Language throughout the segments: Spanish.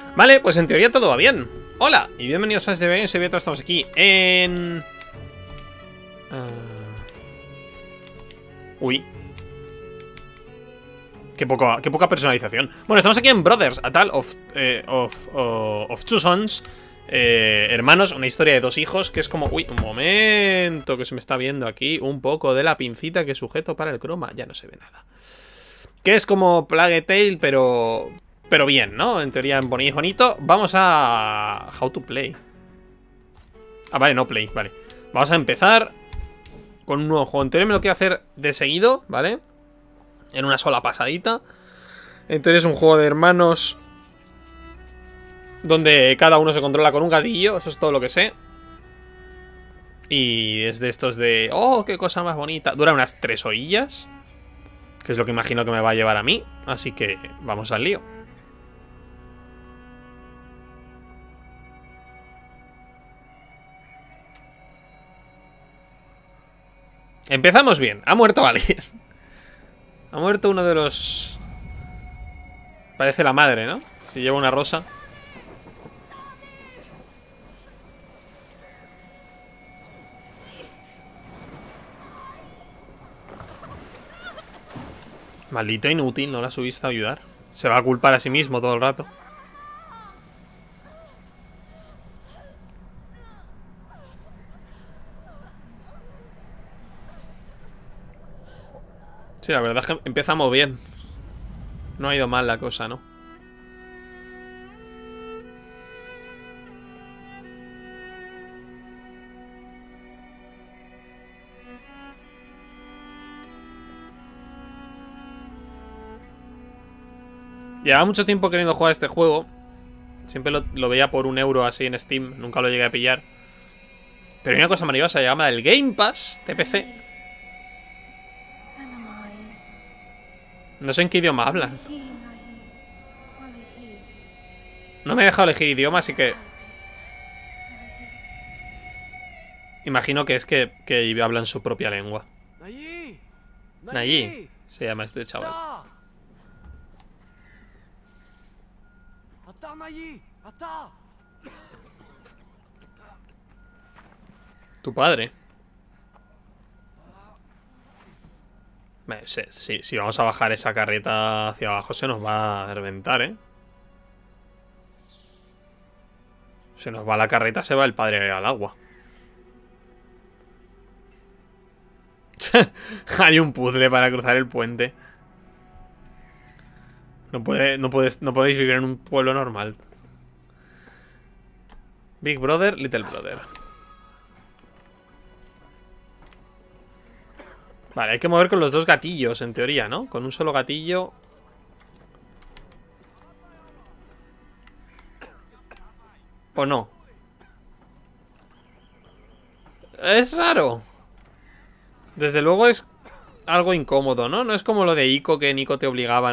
Vale, pues en teoría todo va bien. Hola, y bienvenidos a este video. Estamos aquí en... Uy. Qué poca personalización. Bueno, estamos aquí en Brothers, A Tale of Two Sons. Hermanos, una historia de dos hijos. Que es como... Uy, un momento, que se me está viendo aquí un poco de la pincita que sujeto para el croma. Ya no se ve nada. Que es como Plague Tale, pero bien, ¿no? En teoría bonito. Vamos a... How to play. Ah, vale, no play, vale. Vamos a empezar con un nuevo juego. En teoría me lo quiero hacer de seguido, ¿vale? En una sola pasadita. En teoría es un juego de hermanos donde cada uno se controla con un gatillo. Eso es todo lo que sé. Y es de estos de... ¡Oh, qué cosa más bonita! Dura unas 3 orillas, que es lo que imagino que me va a llevar a mí. Así que vamos al lío. Empezamos bien. Ha muerto alguien. Ha muerto uno de los... Parece la madre, ¿no? Si lleva una rosa. Maldito inútil, no la subiste a ayudar. Se va a culpar a sí mismo todo el rato. Sí, la verdad es que empezamos bien. No ha ido mal la cosa, ¿no? Llevaba mucho tiempo queriendo jugar este juego. Siempre lo veía por 1 € así en Steam. Nunca lo llegué a pillar. Pero hay una cosa maravillosa, llamada el Game Pass de PC. No sé en qué idioma hablan. No me he dejado elegir idioma, así que... Imagino que es que hablan su propia lengua. Allí se llama este chaval. Tu padre. Si vamos a bajar esa carreta hacia abajo, se nos va a reventar, ¿eh? Se nos va la carreta, se va el padre al agua. Hay un puzzle para cruzar el puente. No podéis vivir en un pueblo normal. Big Brother, Little Brother. Vale, hay que mover con los dos gatillos, en teoría, ¿no? Con un solo gatillo. ¿O no? Es raro. Desde luego es algo incómodo, ¿no? No es como lo de Ico, que en Ico te obligaban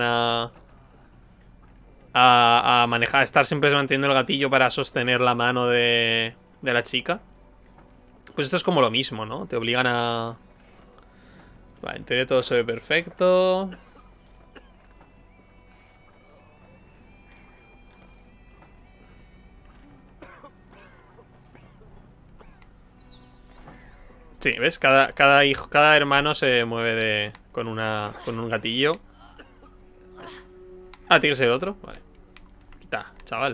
a manejar, a estar siempre manteniendo el gatillo para sostener la mano de la chica. Pues esto es como lo mismo, ¿no? Te obligan a... Vale, en teoría todo se ve perfecto. Sí, ¿ves? Cada hermano se mueve con un gatillo. Ah, tiene que ser otro. Vale. Quita, chaval.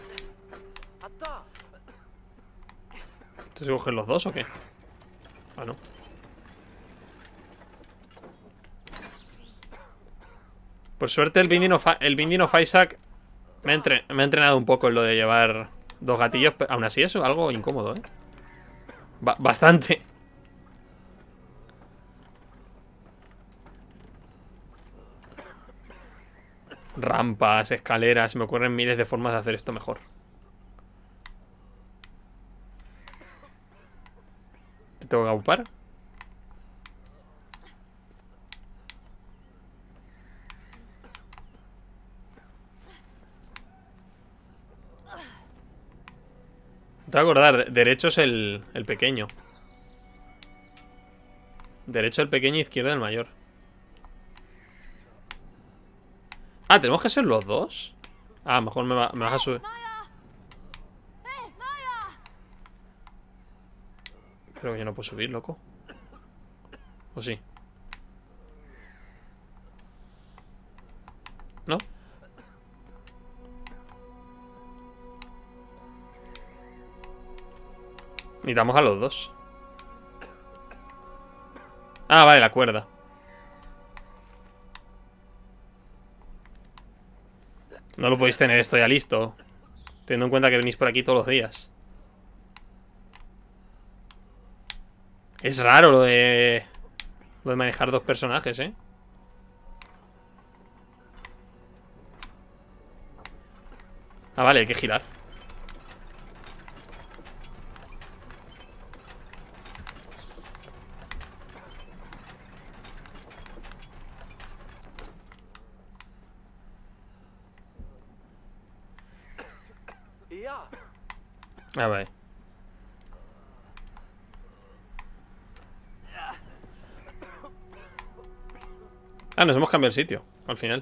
¿Entonces cogen los dos o qué? Ah, no. Por suerte el Binding of Isaac me ha entrenado un poco en lo de llevar dos gatillos. Pero aún así es algo incómodo, ¿eh? Bastante. Rampas, escaleras. Se me ocurren miles de formas de hacer esto mejor. ¿Te tengo que aupar? Te voy a acordar, derecho es el pequeño. Derecho el pequeño, izquierda el mayor. Ah, ¿tenemos que ser los dos? Ah, mejor me vas a subir. Creo que yo no puedo subir, loco. ¿O sí? ¿No? Necesitamos a los dos. Ah, vale, la cuerda. No lo podéis tener esto ya listo, teniendo en cuenta que venís por aquí todos los días. Es raro lo de manejar dos personajes, ¿eh? Ah, vale, hay que girar. Ah, vale. Ah, nos hemos cambiado el sitio, al final.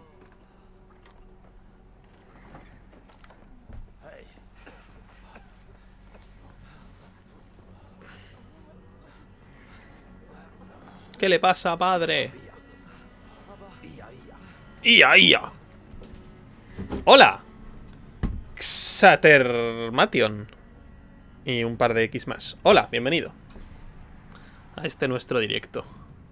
¿Qué le pasa, padre? ¡Ia, ia! ¡Hola! Xatermation. Y un par de X más. Hola, bienvenido a este nuestro directo.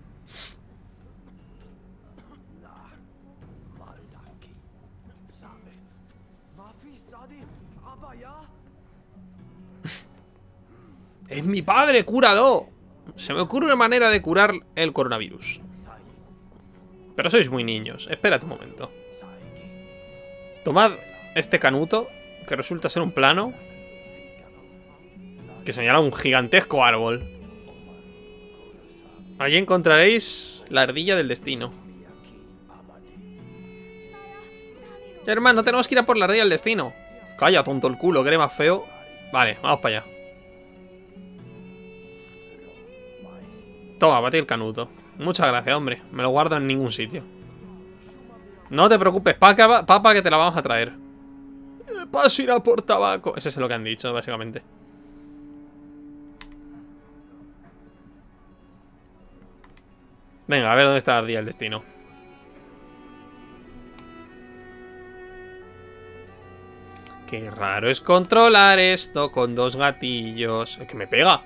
¡Es mi padre! ¡Cúralo! Se me ocurre una manera de curar el coronavirus. Pero sois muy niños. Espérate un momento. Tomad este canuto, que resulta ser un plano, que señala un gigantesco árbol. Allí encontraréis la ardilla del destino. Hermano, tenemos que ir a por la ardilla del destino. Calla, tonto el culo, que eres más feo. Vale, vamos para allá. Toma, bate el canuto. Muchas gracias, hombre. Me lo guardo en ningún sitio. No te preocupes, papa, que te la vamos a traer. Paso a ir a por tabaco. Eso es lo que han dicho, básicamente. Venga, a ver dónde está la ardilla del destino. Qué raro es controlar esto con dos gatillos. ¿Que me pega?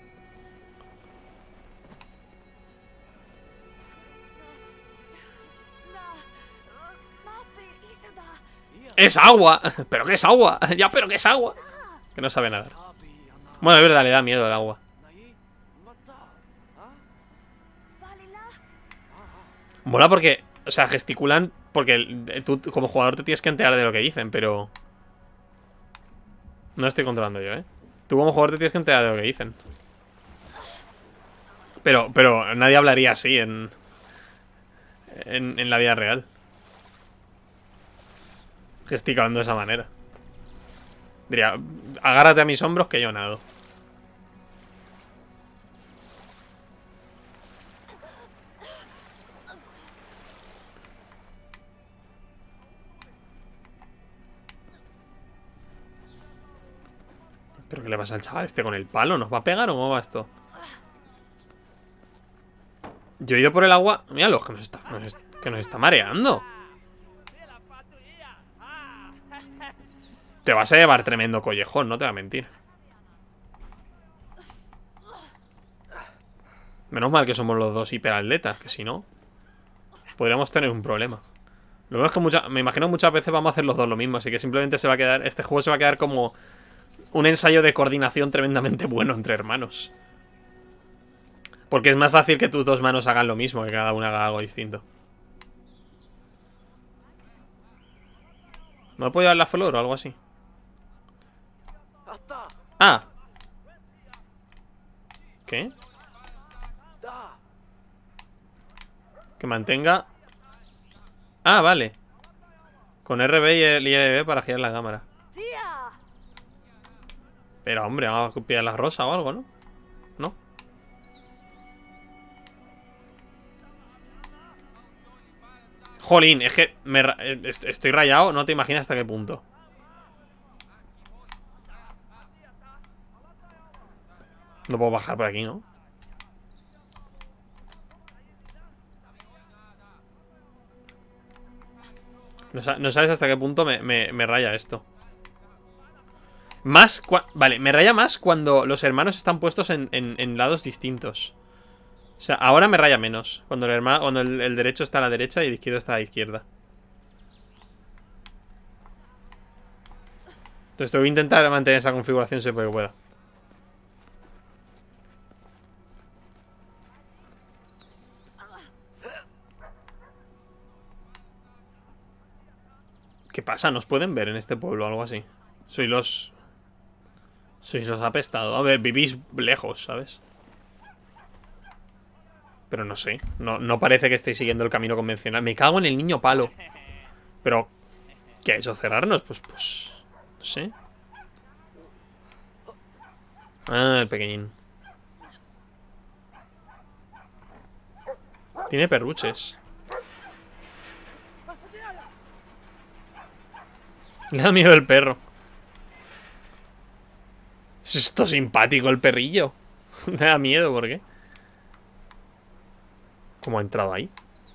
¡Es agua! ¿Pero qué es agua? Ya, pero qué es agua. Que no sabe nadar. Bueno, es verdad, le da miedo el agua. Mola porque, o sea, gesticulan. Porque tú como jugador te tienes que enterar de lo que dicen, pero... No estoy controlando yo, ¿eh? Tú como jugador te tienes que enterar de lo que dicen. Pero nadie hablaría así en la vida real. Gesticulando de esa manera. Diría, agárrate a mis hombros que yo nado. ¿Pero qué le pasa al chaval este con el palo? ¿Nos va a pegar o cómo va esto? Yo he ido por el agua. Míralo, que nos está mareando. Te vas a llevar tremendo collejón, no te voy a mentir. Menos mal que somos los dos hiperatletas, que si no, podríamos tener un problema. Lo bueno es que me imagino muchas veces vamos a hacer los dos lo mismo, así que simplemente se va a quedar. Este juego se va a quedar como un ensayo de coordinación tremendamente bueno entre hermanos. Porque es más fácil que tus dos manos hagan lo mismo, que cada una haga algo distinto. ¿No puedo llevar la flor o algo así? Ah. ¿Qué? Que mantenga... Ah, vale. Con RB y el LB para girar la cámara. Pero, hombre, vamos a copiar la rosa o algo, ¿no? ¿No? Jolín, es que estoy rayado, no te imaginas hasta qué punto. No puedo bajar por aquí, ¿no? No sabes hasta qué punto me raya esto. Vale, me raya más cuando los hermanos están puestos en lados distintos. O sea, ahora me raya menos. Cuando el derecho está a la derecha y el izquierdo está a la izquierda. Entonces tengo que intentar mantener esa configuración siempre que pueda. ¿Qué pasa? ¿Nos pueden ver en este pueblo o algo así? Sois los apestados. A ver, vivís lejos, ¿sabes? Pero no sé. No parece que estéis siguiendo el camino convencional. Me cago en el niño palo. Pero, ¿qué ha hecho? ¿Cerrarnos? Pues, no sé. Ah, el pequeñín. Tiene perruches. Le da miedo el perro. Es esto simpático el perrillo. Me da miedo, ¿por qué? ¿Cómo ha entrado ahí?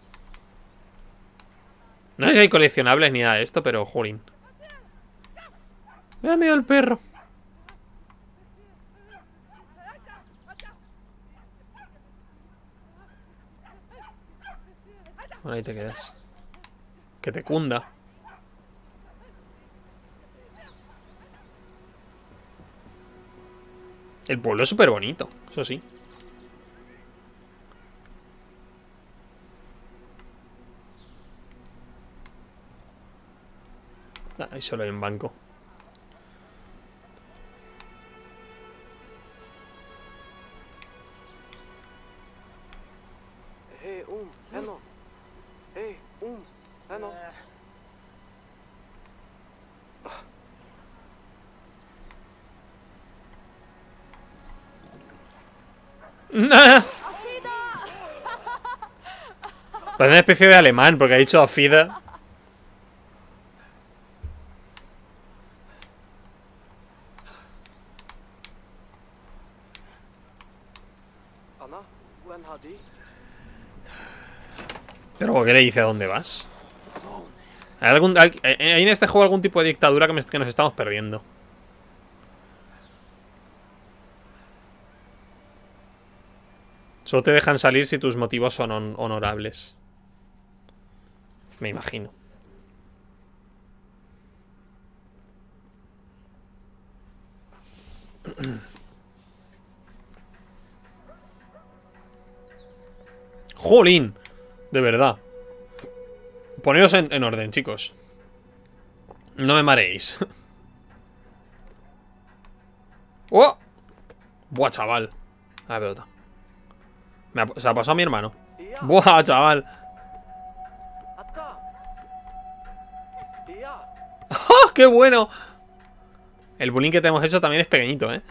No sé si hay coleccionables ni nada de esto, pero jolín. Me da miedo el perro. Bueno, ahí te quedas. Que te cunda. El pueblo es súper bonito, eso sí. Ah, ahí solo hay un banco. Parece una especie de alemán, porque ha dicho Afida. Pero ¿por qué le dice a dónde vas? ¿Hay en este juego algún tipo de dictadura que nos estamos perdiendo? Solo te dejan salir si tus motivos son honorables. Me imagino. ¡Jolín! De verdad. Poneos en orden, chicos. No me mareéis. ¡Oh! Buah, chaval. La pelota. Se ha pasado a mi hermano. Buah, chaval. ¡Oh, qué bueno! El bullying que te hemos hecho también es pequeñito, ¿eh?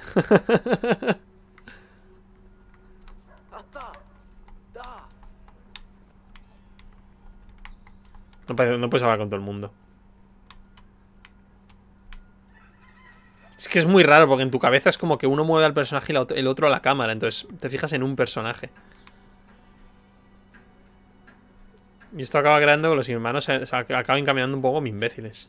No puedes hablar con todo el mundo. Es que es muy raro porque en tu cabeza es como que uno mueve al personaje y el otro a la cámara. Entonces te fijas en un personaje. Y esto acaba creando que los hermanos se acaben caminando un poco como imbéciles.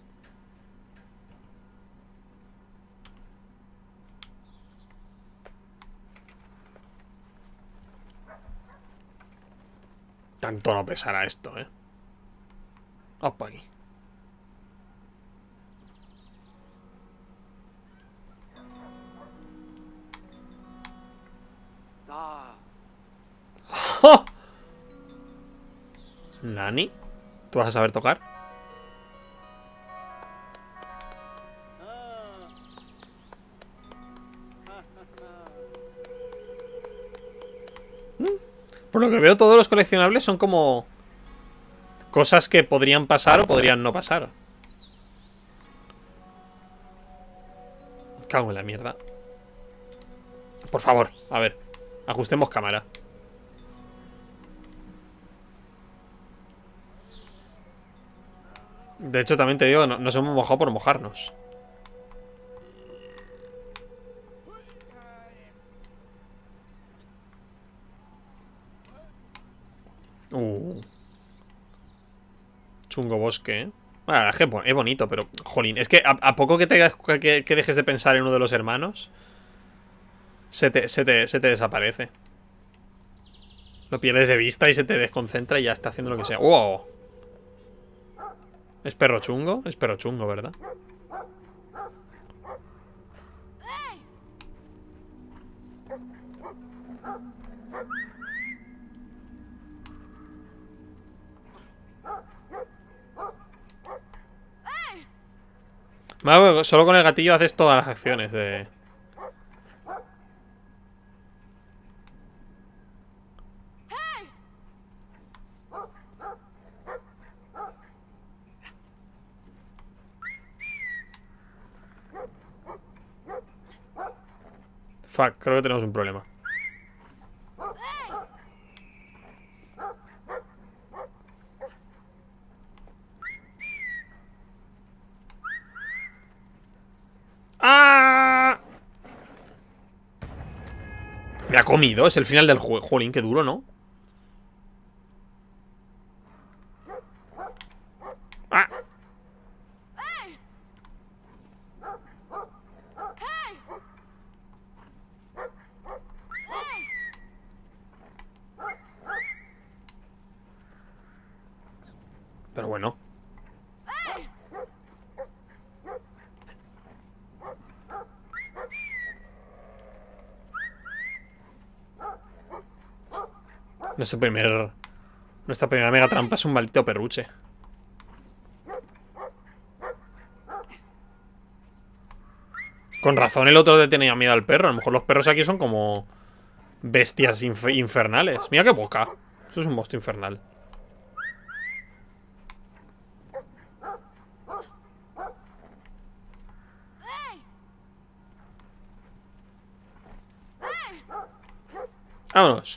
Tanto no pesará esto, ¿eh? Opa, aquí. ¡Oh! ¿Nani? ¿Tú vas a saber tocar? Por lo que veo, todos los coleccionables son como cosas que podrían pasar o podrían no pasar. Cago en la mierda. Por favor, a ver. Ajustemos cámara. De hecho, también te digo, nos hemos mojado por mojarnos. Chungo bosque, ¿eh? Bueno, es que es bonito, pero... Jolín, es que a poco que que dejes de pensar en uno de los hermanos, se te desaparece. Lo pierdes de vista y se te desconcentra y ya está haciendo lo que sea. ¡Wow! ¿Es perro chungo? Es perro chungo, ¿verdad? Bueno, solo con el gatillo haces todas las acciones de... Fuck, creo que tenemos un problema. ¡Ah! Me ha comido, es el final del juego. Jolín, qué duro, ¿no? ¡Ah! Pero bueno. Nuestra primera mega trampa es un maldito perruche. Con razón el otro le tenía miedo al perro. A lo mejor los perros aquí son como bestias infernales. Mira qué boca. Eso es un monstruo infernal. Vámonos.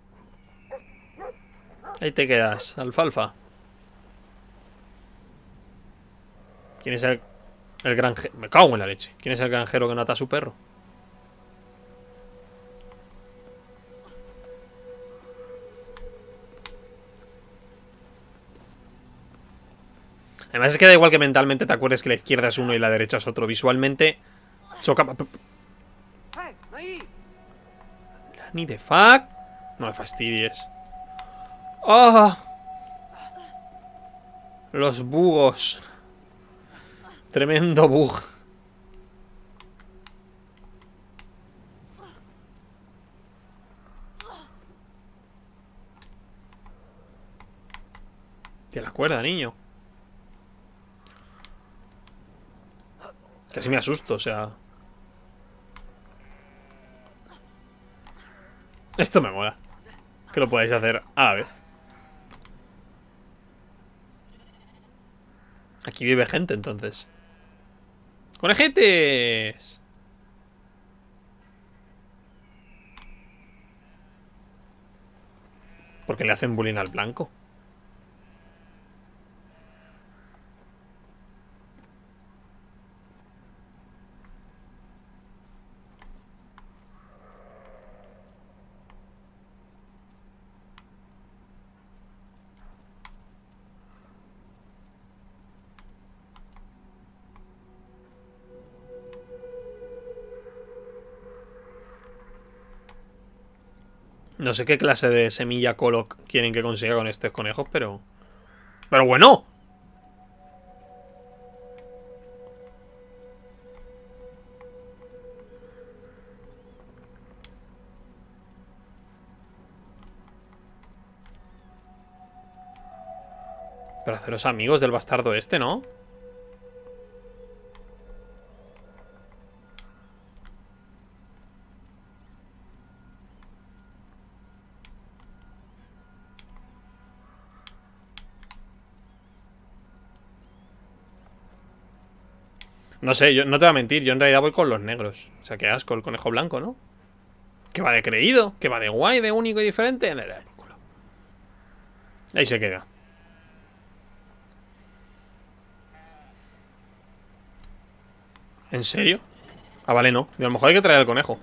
Ahí te quedas, alfalfa. ¿Quién es el granjero? Me cago en la leche. ¿Quién es el granjero que mata a su perro? Además es que da igual que mentalmente te acuerdes que la izquierda es uno y la derecha es otro. Visualmente choca. Ni de fuck. No me fastidies. ¡Oh! Los bugos. Tremendo bug. Tía la cuerda, niño. Casi me asusto, o sea. Esto me mola. Que lo podáis hacer a la vez. Aquí vive gente, entonces. ¡Conejetes! Porque le hacen bullying al blanco. No sé qué clase de semilla coloc quieren que consiga con estos conejos, pero... ¡Pero bueno! Pero haceros amigos del bastardo este, ¿no? No sé, yo no te voy a mentir, yo en realidad voy con los negros. O sea, qué asco el conejo blanco, ¿no? Que va de creído, que va de guay, de único y diferente. Ahí se queda. ¿En serio? Ah, vale, no. A lo mejor hay que traer al conejo.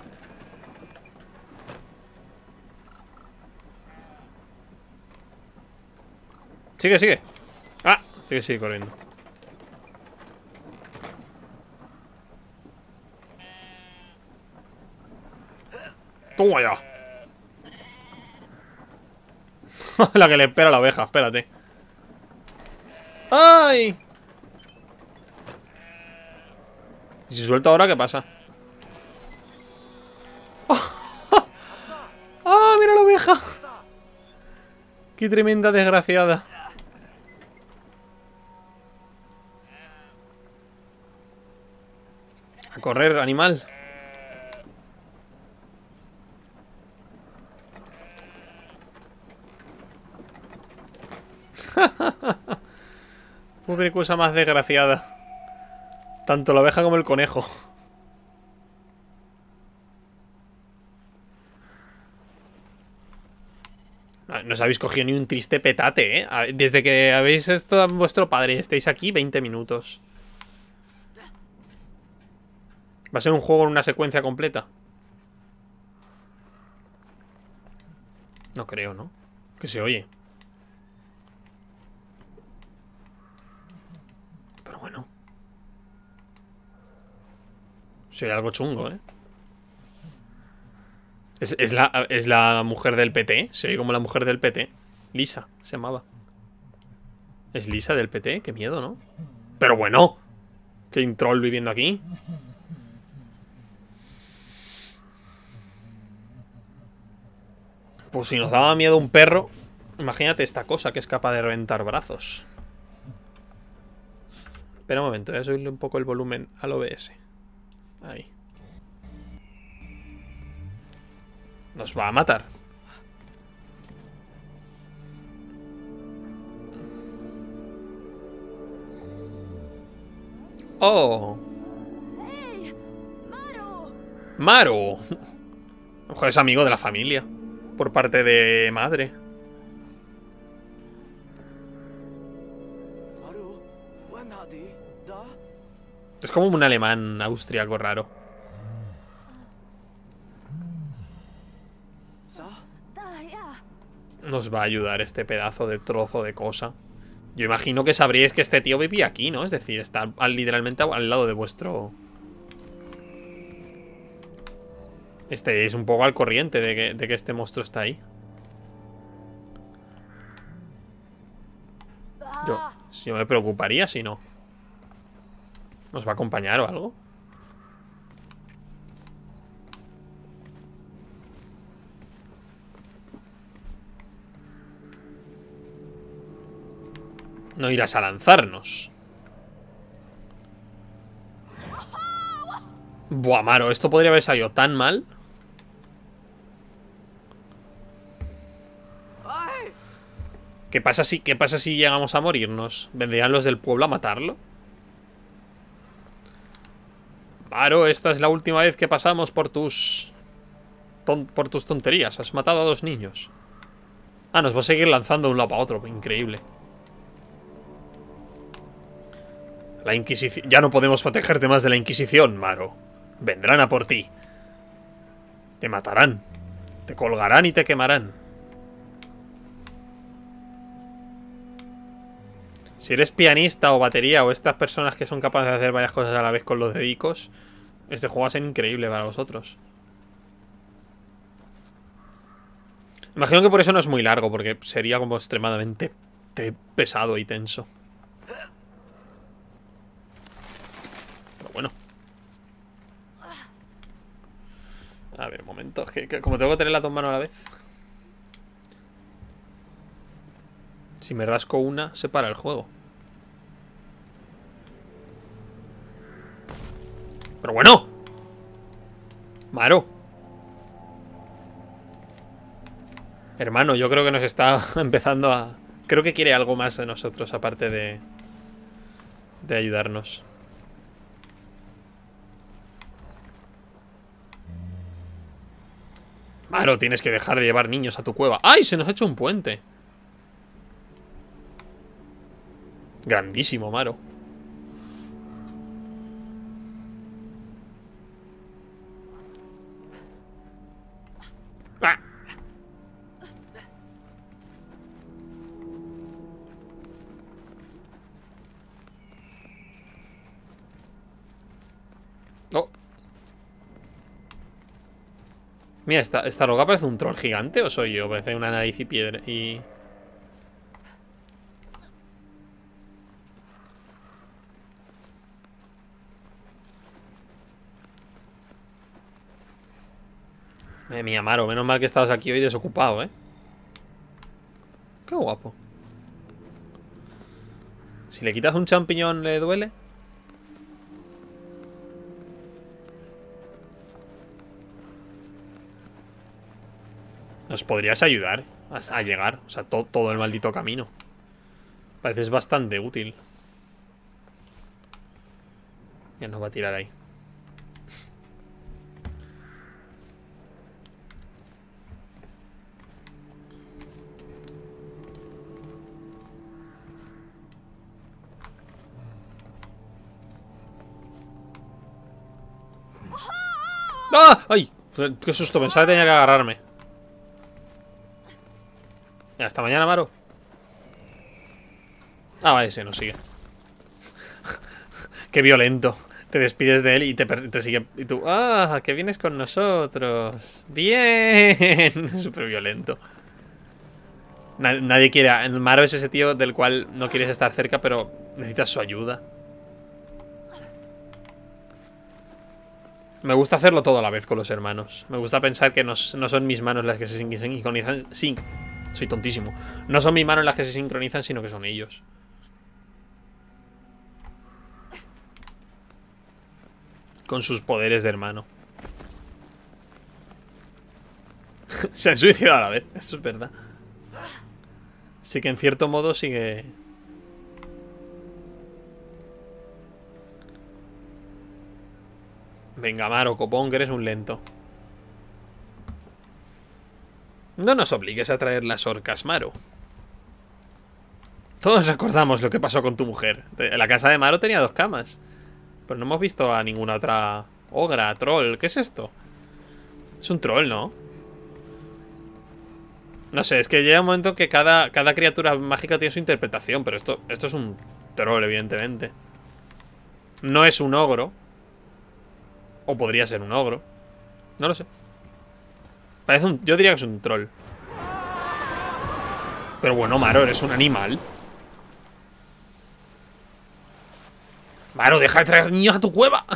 Sigue, sigue. Ah, sigue corriendo. Toma ya. La que le espera a la oveja, espérate. ¡Ay! ¿Y si suelto ahora qué pasa? ¡Ah, mira la oveja! ¡Qué tremenda desgraciada! A correr, animal. Pobre cosa más desgraciada. Tanto la oveja como el conejo. No os habéis cogido ni un triste petate, ¿eh? Desde que habéis estado vuestro padre, estáis aquí 20 minutos. ¿Va a ser un juego en una secuencia completa? No creo, ¿no? Que se oye. Pero bueno. Se oye algo chungo, ¿eh? Es la mujer del PT. Se oye como la mujer del PT. Lisa, se llamaba. ¿Es Lisa del PT? Qué miedo, ¿no? Pero bueno. Que hay un troll viviendo aquí. Pues si nos daba miedo un perro, imagínate esta cosa que es capaz de reventar brazos. Espera un momento, voy a subirle un poco el volumen al OBS. Ahí. Nos va a matar. ¡Oh! ¡Maru! A lo mejor es amigo de la familia. Por parte de madre. Es como un alemán austriaco raro. Nos va a ayudar este pedazo de trozo de cosa. Yo imagino que sabríais que este tío vivía aquí, ¿no? Es decir, está literalmente al lado de vuestro... Estéis un poco al corriente de que este monstruo está ahí. Yo me preocuparía si no. ¿Nos va a acompañar o algo? No irás a lanzarnos. Buah, Maro, esto podría haber salido tan mal. ¿Qué pasa si llegamos a morirnos? ¿Vendrían los del pueblo a matarlo? Maro, esta es la última vez que pasamos por tus tonterías. Has matado a 2 niños. Ah, nos va a seguir lanzando de un lado para otro. Increíble. La Inquisición... Ya no podemos protegerte más de la Inquisición, Maro. Vendrán a por ti. Te matarán. Te colgarán y te quemarán. Si eres pianista o batería o estas personas que son capaces de hacer varias cosas a la vez con los dedicos, este juego va a ser increíble para vosotros. Imagino que por eso no es muy largo, porque sería como extremadamente pesado y tenso. Pero bueno. A ver, un momento. Que como tengo que tener las 2 manos a la vez. Si me rasco una, se para el juego. Pero bueno. Maro. Hermano, yo creo que nos está empezando a... Creo que quiere algo más de nosotros, aparte de ayudarnos. Maro, tienes que dejar de llevar niños a tu cueva. ¡Ay! Se nos ha hecho un puente. Grandísimo, Maro. Mira, esta roca parece un troll gigante, ¿o soy yo? Parece una nariz y piedra y... Mía, Amaro, menos mal que estabas aquí hoy desocupado, ¿eh? Qué guapo. Si le quitas un champiñón, ¿le duele? ¿Nos podrías ayudar a llegar? O sea, todo el maldito camino. Pareces bastante útil. Ya nos va a tirar ahí. ¡Ah! ¡Ay! ¡Qué susto! Pensaba que tenía que agarrarme. Ya, hasta mañana, Maro. Ah, vale, se nos sigue. Qué violento. Te despides de él y te sigue. Y tú, ¡ah! Que vienes con nosotros. ¡Bien! Súper violento. Nadie quiere. Maro es ese tío del cual no quieres estar cerca, pero necesitas su ayuda. Me gusta hacerlo todo a la vez con los hermanos. Me gusta pensar que no son mis manos las que se sincronizan. Soy tontísimo. No son mis manos las que se sincronizan, sino que son ellos. Con sus poderes de hermano. Se han suicidado a la vez. Esto es verdad. Sí que en cierto modo sigue... Venga, Maro, copón, que eres un lento. No nos obligues a traer las orcas, Maro. Todos recordamos lo que pasó con tu mujer. La casa de Maro tenía 2 camas. Pero no hemos visto a ninguna otra ogra, troll. ¿Qué es esto? Es un troll, ¿no? No sé, es que llega un momento que cada criatura mágica tiene su interpretación. Pero esto es un troll, evidentemente. No es un ogro. O podría ser un ogro. No lo sé. Yo diría que es un troll. Pero bueno, Maro, eres un animal. Maro, deja de traer niños a tu cueva.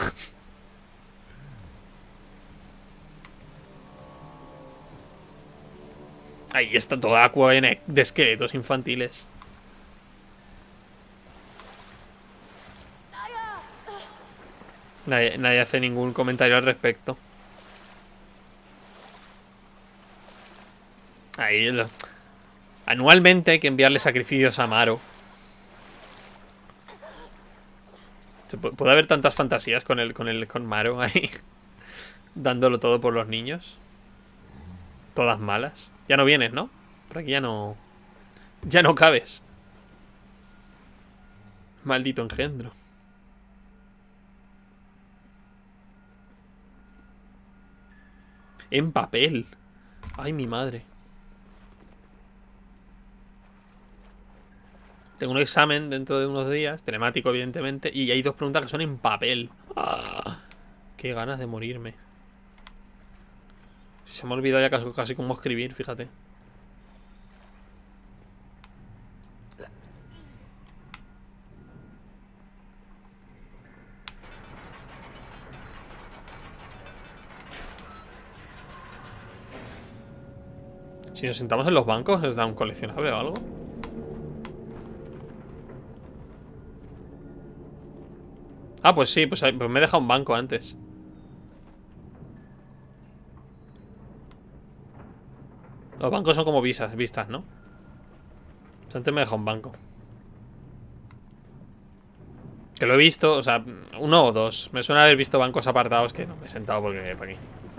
Ahí está toda agua llena de esqueletos infantiles. Nadie hace ningún comentario al respecto. Ahí anualmente hay que enviarle sacrificios a Maro. ¿Puede haber tantas fantasías con Maro ahí? Dándolo todo por los niños. Todas malas. Ya no vienes, ¿no? Por aquí ya no... Ya no cabes. Maldito engendro. En papel. Ay, mi madre. Tengo un examen dentro de unos días, telemático evidentemente, y hay 2 preguntas que son en papel. ¡Ah! Qué ganas de morirme. Se me ha olvidado ya casi cómo escribir, fíjate. Si nos sentamos en los bancos, ¿les da un coleccionable o algo? Ah, pues sí, pues me he dejado un banco antes. Los bancos son como vistas, ¿no? Pues antes me he dejado un banco. Que lo he visto, o sea, 1 o 2. Me suena haber visto bancos apartados que no me he sentado porque para aquí.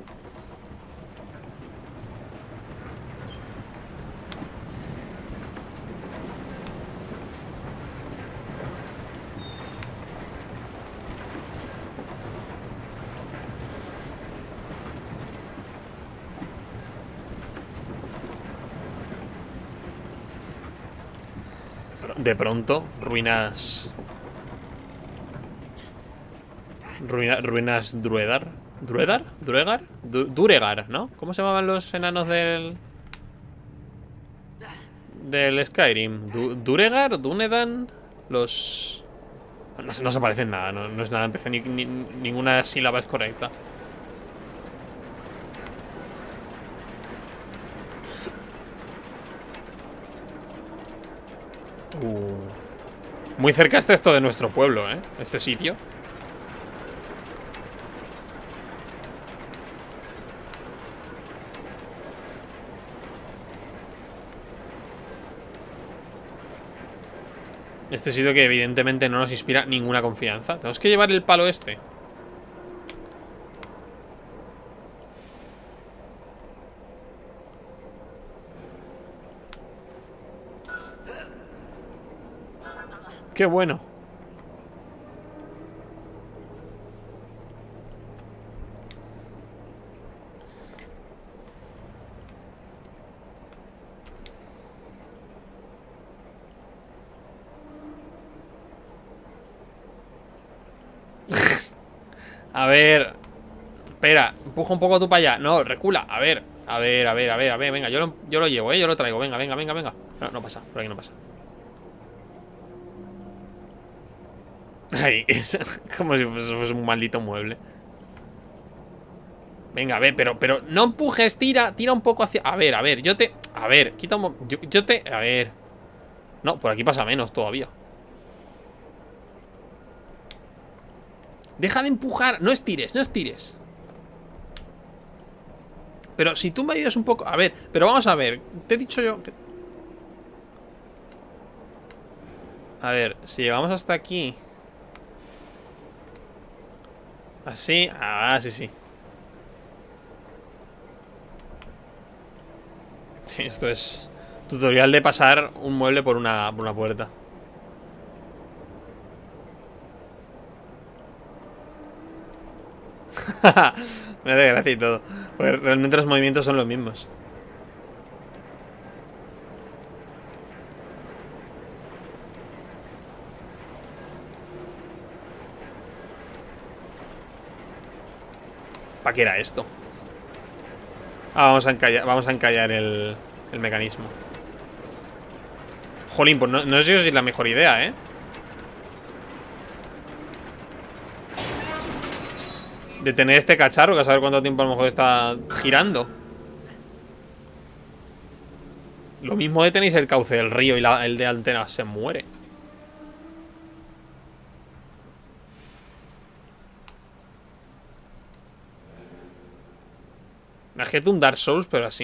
De pronto, ruinas... Ruinas Druedar. ¿Druedar? ¿Duregar? Duregar, ¿no? ¿Cómo se llamaban los enanos del Skyrim? ¿Duregar? ¿Dunedan? Los... No, no se parecen nada, no es nada. Empecé ninguna sílaba es correcta. Muy cerca está esto de nuestro pueblo, ¿eh? Este sitio. Este sitio que evidentemente no nos inspira ninguna confianza. Tenemos que llevar el palo este. Qué bueno. A ver. Espera, empuja un poco tú para allá. No, recula, a ver. A ver, venga, yo lo llevo, yo lo traigo. Venga. No, no pasa, por aquí no pasa. Ahí, es como si fuese un maldito mueble. Venga, a ver, pero no empujes, tira un poco hacia... A ver, a ver, quita un... A ver. No, por aquí pasa menos todavía. Deja de empujar, no estires. Pero si tú me ayudas un poco... A ver, pero vamos a ver. Te he dicho yo que... A ver, si llegamos hasta aquí... Así, sí. Sí, esto es tutorial de pasar un mueble por una puerta. Me hace gracia y todo. Porque realmente los movimientos son los mismos. ¿Para qué era esto? Vamos a encallar el mecanismo. Jolín, pues no sé si es la mejor idea, ¿eh? De tener este cacharro, que a saber cuánto tiempo a lo mejor está girando. Lo mismo de tenéis el cauce del río y el de antena se muere. Imagínate un Dark Souls, pero así.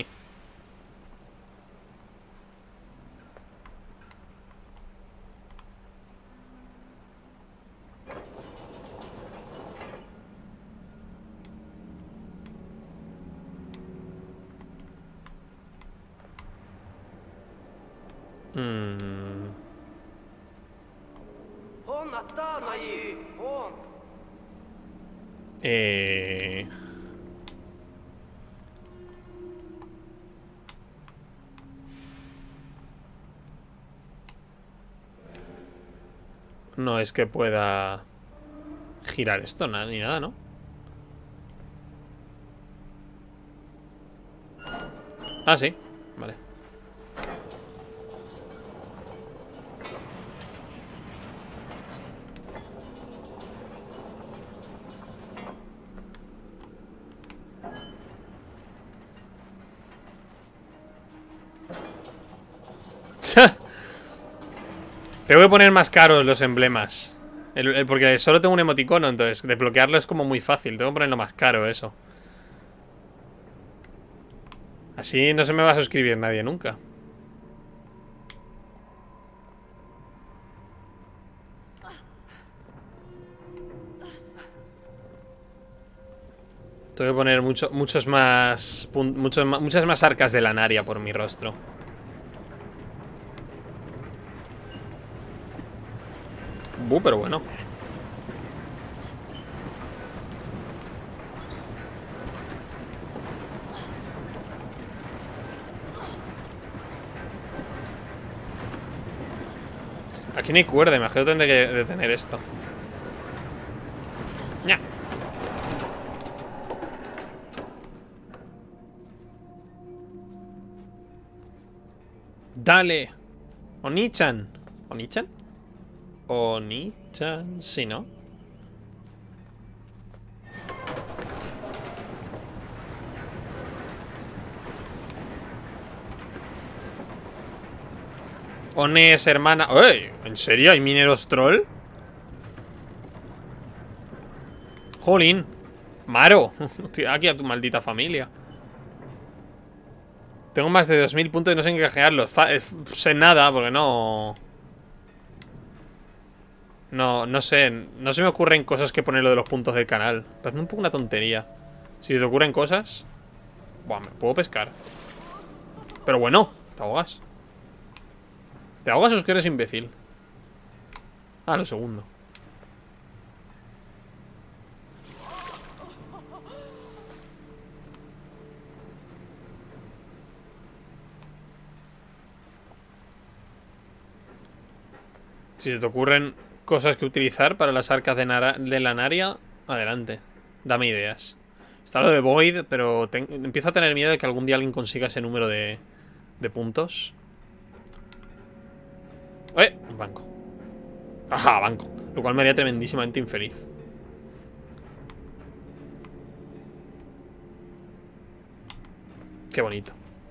No es que pueda girar esto, nada, ni nada, ¿no? Ah, sí, vale. Tengo que poner más caros los emblemas. Porque solo tengo un emoticono, entonces desbloquearlo es como muy fácil. Tengo que ponerlo más caro, eso. Así no se me va a suscribir nadie nunca. Tengo que poner muchas más arcas de lanaria por mi rostro. Pero bueno. Aquí no hay cuerda, imagino que tendré que detener esto. ¡Ya! Dale. Onichan. ¿Onichan? Onichan, sí, ¿no? Ones, hermana. ¡Ey! ¿En serio hay mineros troll? Jolín. Maro. Estoy aquí a tu maldita familia. Tengo más de 2000 puntos y no sé en qué canjearlos. Sé nada, porque no... No sé. No se me ocurren cosas que poner lo de los puntos del canal. Parece un poco una tontería. Si se te ocurren cosas... Buah, me puedo pescar. Pero bueno, te ahogas. ¿Te ahogas o es que eres imbécil? Ah, lo segundo. Si se te ocurren cosas que utilizar para las arcas de la Naria, adelante. Dame ideas. Está lo de Void, pero empiezo a tener miedo de que algún día alguien consiga ese número de puntos. Un banco. Ajá, banco. Lo cual me haría tremendísimamente infeliz. Qué bonito.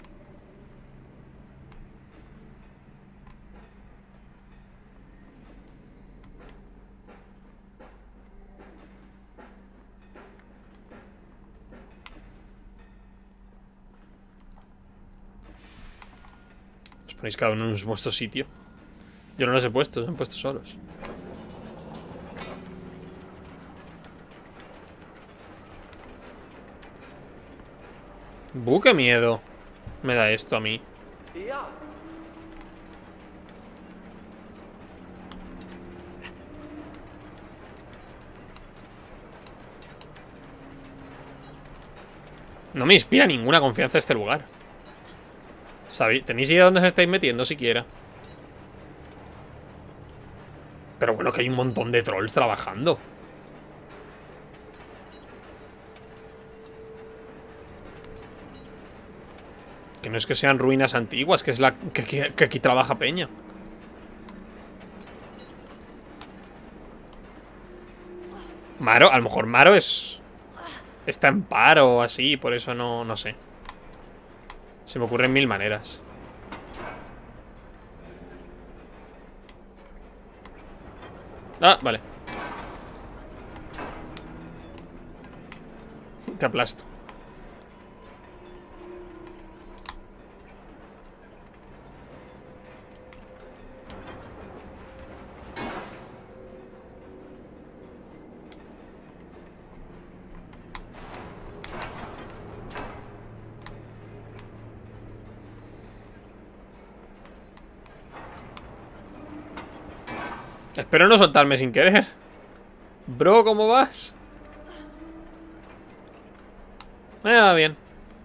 Os ponéis cada uno en vuestro sitio. Yo no los he puesto, los han puesto solos. ¡Qué miedo! Me da esto a mí. No me inspira ninguna confianza este lugar. ¿Tenéis idea de dónde os estáis metiendo siquiera? Pero bueno, que hay un montón de trolls trabajando. Que no es que sean ruinas antiguas, que es la que aquí trabaja peña. Maro, a lo mejor Maro está en paro o así, por eso no sé. Se me ocurren mil maneras. Ah, vale. Te aplasto. Espero no soltarme sin querer. Bro, ¿cómo vas? Me va bien.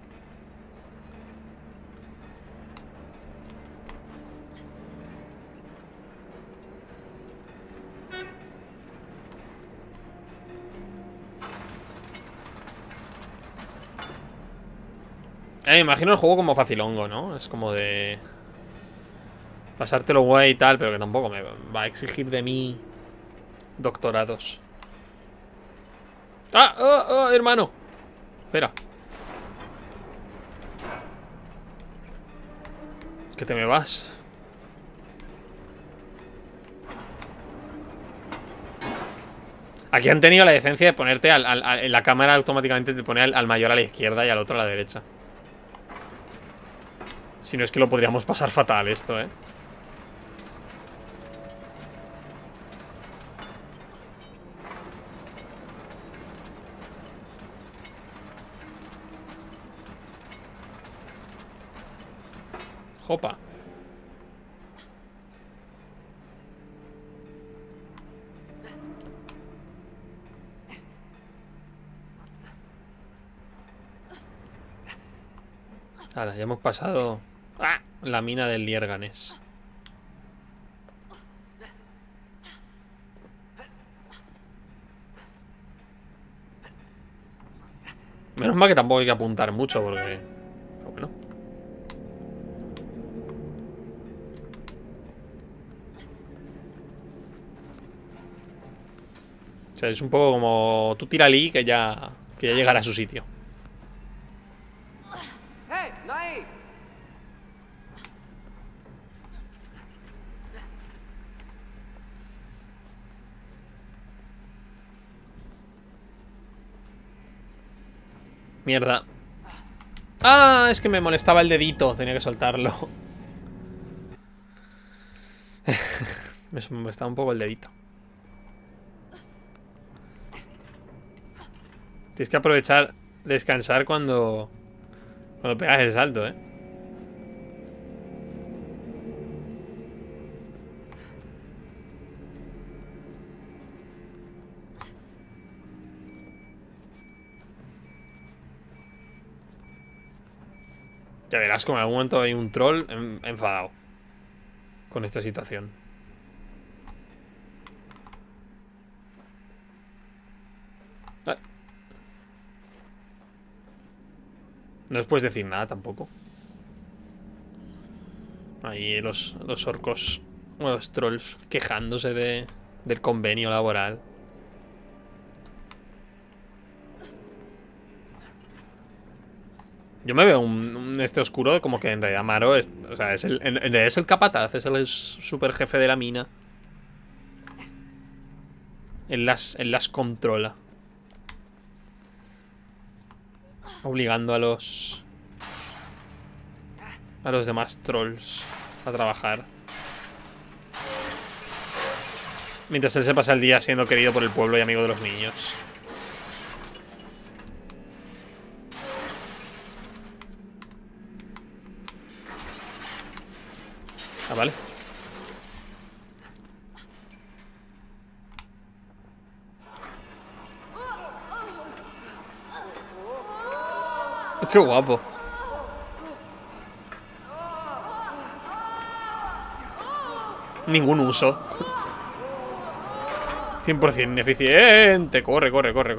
Me imagino el juego como facilongo, ¿no? Es como de... pasártelo guay y tal, pero que tampoco me va a exigir de mí doctorados. ¡Ah! Hermano! Espera. Que te me vas. Aquí han tenido la decencia de ponerte en la cámara automáticamente te pone al mayor a la izquierda y al otro a la derecha. Si no es que lo podríamos pasar fatal esto, ¿eh? Jopa. Ahora, ya hemos pasado... ¡Ah! La mina del Lierganes. Menos mal que tampoco hay que apuntar mucho porque... Pero bueno. sea, es un poco como... Tú tírale que ya llegará a su sitio. Mierda. Ah, es que me molestaba el dedito. Tenía que soltarlo. Me molestaba un poco el dedito. Tienes que aprovechar, descansar cuando pegas el salto, ¿eh? Ya verás como en algún momento hay un troll enfadado con esta situación. No les puedes decir nada tampoco. Ahí los orcos, los trolls, quejándose del convenio laboral. Yo me veo un este oscuro como que en realidad Maro es, o sea, en realidad es el capataz, es el super jefe de la mina. Él las controla. Obligando a los demás trolls a trabajar. Mientras él se pasa el día siendo querido por el pueblo y amigo de los niños. Ah, vale. Qué guapo. Ningún uso. 100% ineficiente. Corre.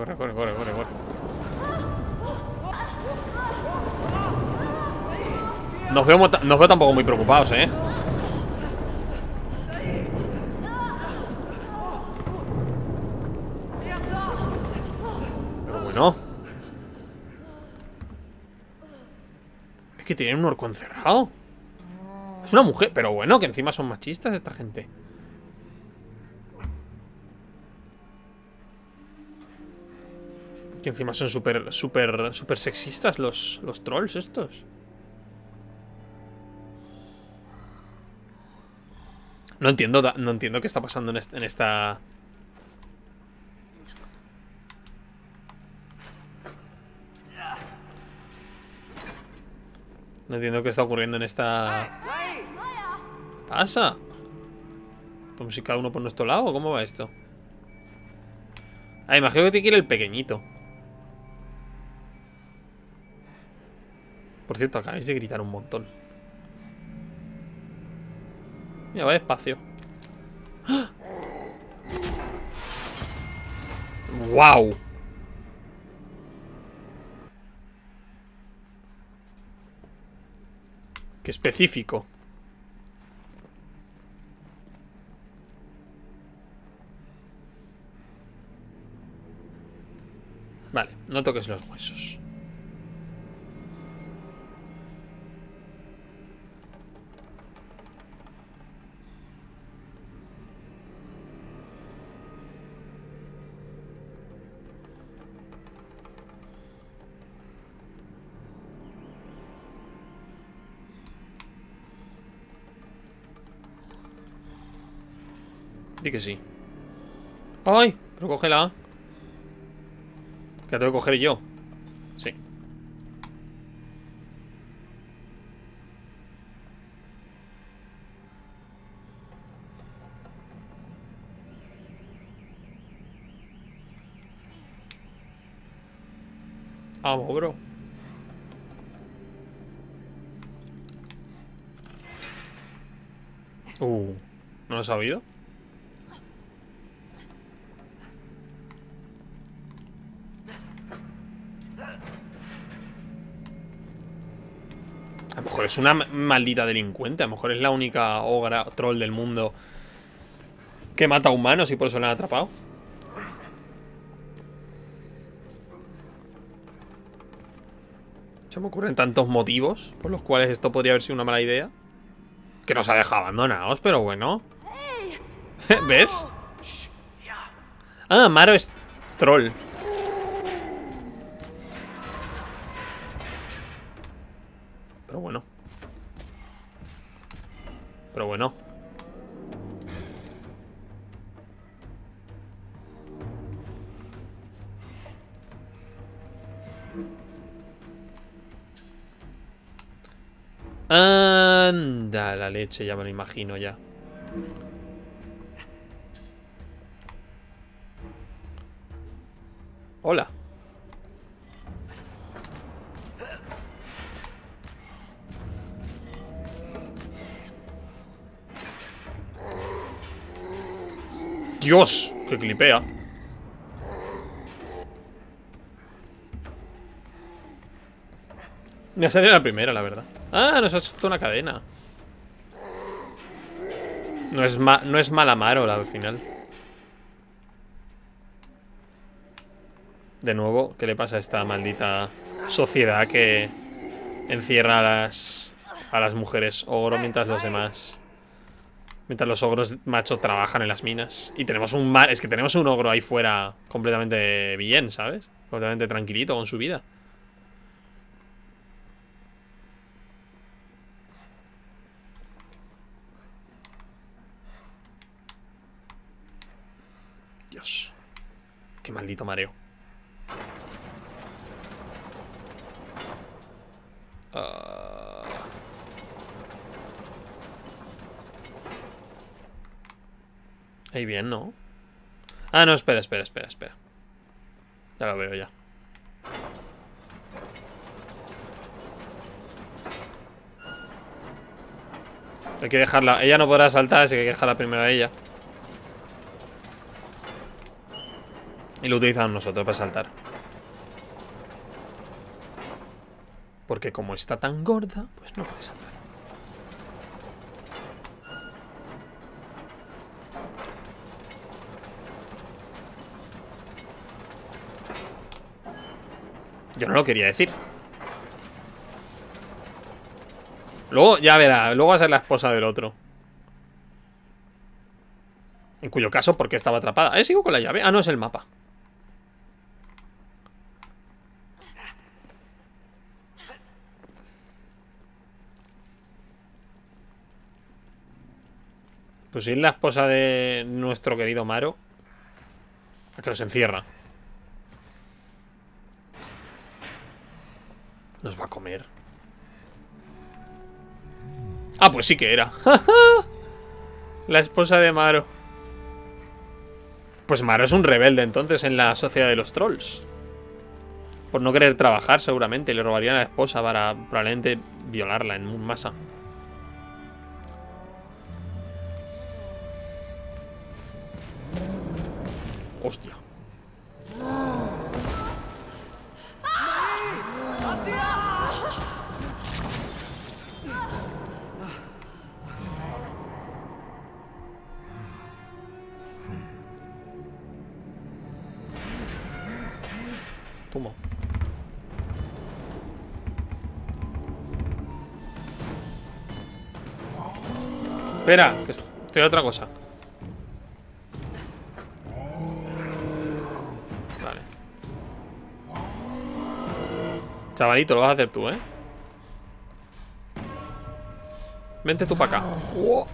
Nos veo tampoco muy preocupados, ¿eh? Pero bueno. Es que tienen un orco encerrado. Es una mujer, pero bueno, que encima son machistas esta gente. Que encima son súper sexistas los trolls estos. No entiendo qué está pasando en esta... No entiendo qué está ocurriendo en esta... ¿Qué pasa? Como si cada uno por nuestro lado, ¿cómo va esto? Ah, imagino que te quiere el pequeñito. Por cierto, acabáis de gritar un montón. Mira, va despacio. ¡Wow! ¡Qué específico! Vale, no toques los huesos. Di que sí. ¡Ay! Pero cógela. Que la tengo que coger yo. Sí. Vamos, bro. ¿No lo has oído? A lo mejor es una maldita delincuente. A lo mejor es la única troll del mundo que mata humanos y por eso la han atrapado. Se me ocurren tantos motivos por los cuales esto podría haber sido una mala idea. Que nos ha dejado abandonados, pero bueno. ¿Ves? Ah, Maro es troll. Pero bueno. Pero bueno. Anda, la leche, ya me lo imagino ya. Hola. Dios, que clipea. Me ha salido la primera, la verdad. Ah, nos ha hecho una cadena. No es mala Maro al final. De nuevo, ¿qué le pasa a esta maldita sociedad que encierra a las mujeres ogro mientras los demás... Mientras los ogros machos trabajan en las minas? Y tenemos un es que tenemos un ogro ahí fuera completamente bien, ¿sabes? Completamente tranquilito con su vida. Dios. Qué maldito mareo. Ahí bien, ¿no? Ah, no, espera. Ya lo veo ya. Hay que dejarla. Ella no podrá saltar, así que hay que dejarla primero a ella. Y lo utilizamos nosotros para saltar. Porque como está tan gorda, pues no puede saltar. Yo no lo quería decir. Luego, ya verá, luego va a ser la esposa del otro. En cuyo caso, ¿por qué estaba atrapada? Sigo con la llave. Ah, no, es el mapa. Pues si es la esposa de nuestro querido Maro, a que nos encierra. Nos va a comer. Ah, pues sí que era. La esposa de Maro. Pues Maro es un rebelde entonces en la sociedad de los trolls. Por no querer trabajar seguramente. Le robarían a la esposa para probablemente violarla en masa. Hostia. Toma. Espera, que estoy a otra cosa. Vale. Chavalito, lo vas a hacer tú, ¿eh? Vente tú para acá. ¡Wow!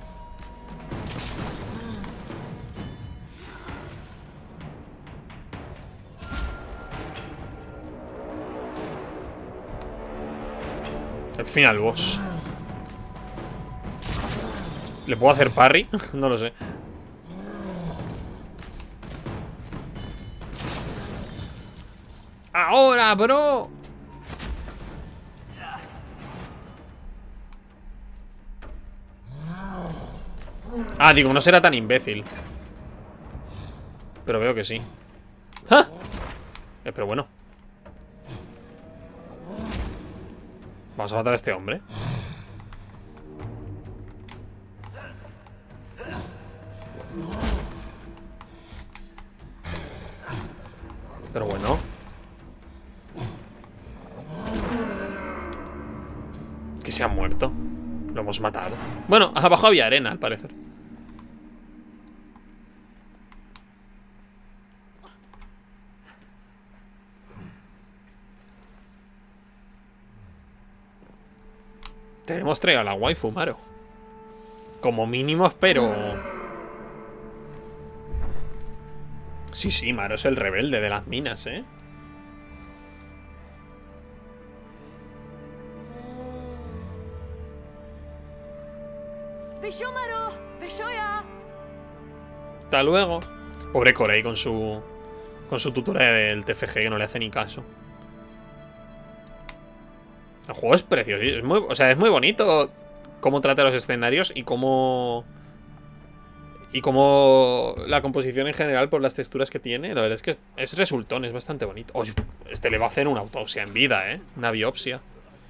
El final boss. ¿Le puedo hacer parry? No lo sé. ¡Ahora, bro! Ah, digo, no será tan imbécil. Pero veo que sí. ¡Ah! Pero bueno. Vamos a matar a este hombre. Pero bueno. Se ha muerto. Lo hemos matado. Bueno, abajo había arena, al parecer. Te hemos traído a la waifu, Maro. Como mínimo espero. Sí, sí, Maro es el rebelde de las minas, ¿eh? Hasta luego. Pobre Corey con su tutorial del TFG que no le hace ni caso. El juego es precioso. Es muy bonito cómo trata los escenarios y cómo la composición en general por las texturas que tiene. La verdad es que es resultón, es bastante bonito. Oye, este le va a hacer una autopsia en vida, ¿eh? Una biopsia.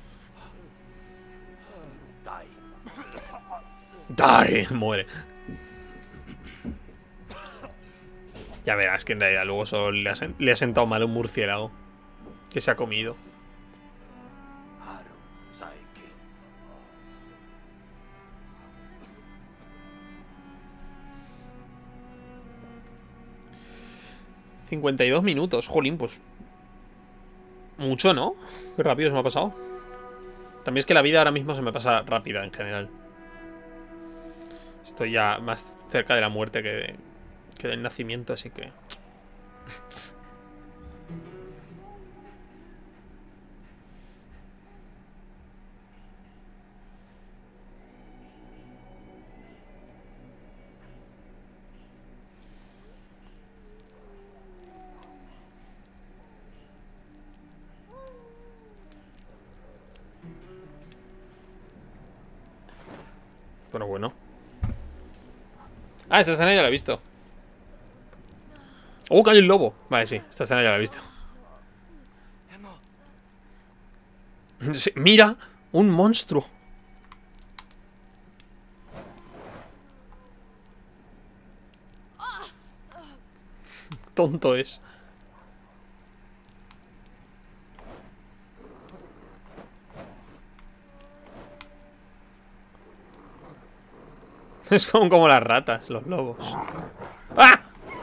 Die, muere. Ya verás que en realidad luego solo le ha sentado mal un murciélago que se ha comido. 52 minutos, jolín, pues mucho, ¿no? Qué rápido se me ha pasado. También es que la vida ahora mismo se me pasa rápida en general. Estoy ya más cerca de la muerte que del nacimiento, así que... Pero bueno. Ah, esta escena ya la he visto. ¡Oh, que hay un lobo! Vale, sí, esta escena ya la he visto. Sí, mira, un monstruo. Tonto es. Es como las ratas, los lobos. ¡Ah!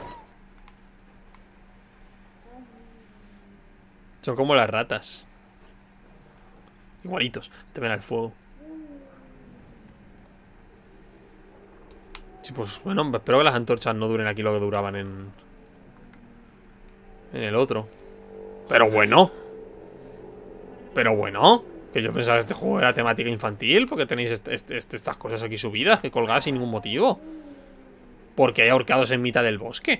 Son como las ratas. Igualitos, te ven al fuego. Sí, pues bueno, espero que las antorchas no duren aquí lo que duraban en el otro. Pero bueno. Que yo pensaba que este juego era temática infantil. Porque tenéis estas cosas aquí subidas que colgadas sin ningún motivo. Porque hay ahorcados en mitad del bosque.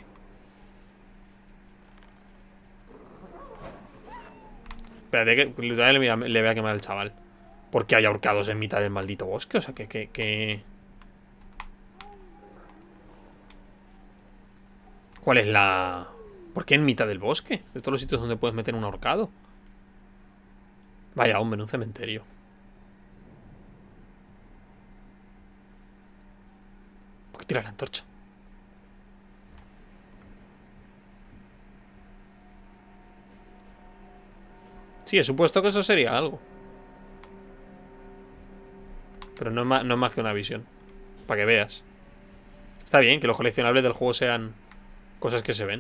Espérate que le voy a quemar al chaval. Porque hay ahorcados en mitad del maldito bosque. O sea, que... ¿Cuál es la...? ¿Por qué en mitad del bosque? De todos los sitios donde puedes meter un ahorcado. Vaya, hombre, en un cementerio. ¿Por qué tiras la antorcha? Sí, he supuesto que eso sería algo. Pero no es más que una visión. Para que veas. Está bien que los coleccionables del juego sean cosas que se ven.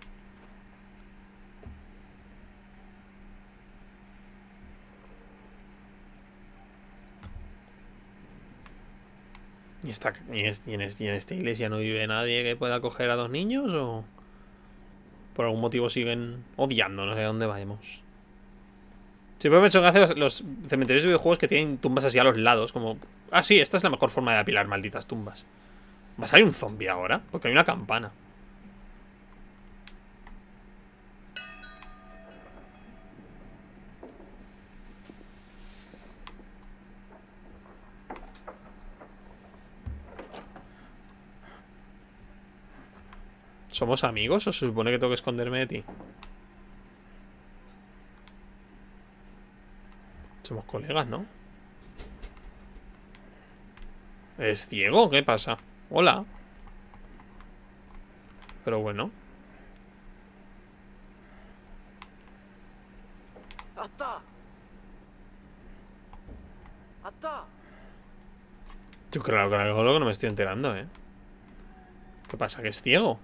¿Y en esta iglesia no vive nadie que pueda acoger a 2 niños? ¿O por algún motivo siguen odiando? No sé a dónde vayamos. Siempre me he hecho gracia los cementerios de videojuegos que tienen tumbas así a los lados. Como, ah, sí, esta es la mejor forma de apilar malditas tumbas. ¿Va a salir un zombie ahora? Porque hay una campana. ¿Somos amigos o se supone que tengo que esconderme de ti? Somos colegas, ¿no? ¿Es ciego? ¿Qué pasa? Hola. Pero bueno. Yo creo que no me estoy enterando, ¿eh? ¿Qué pasa? ¿Que es ciego?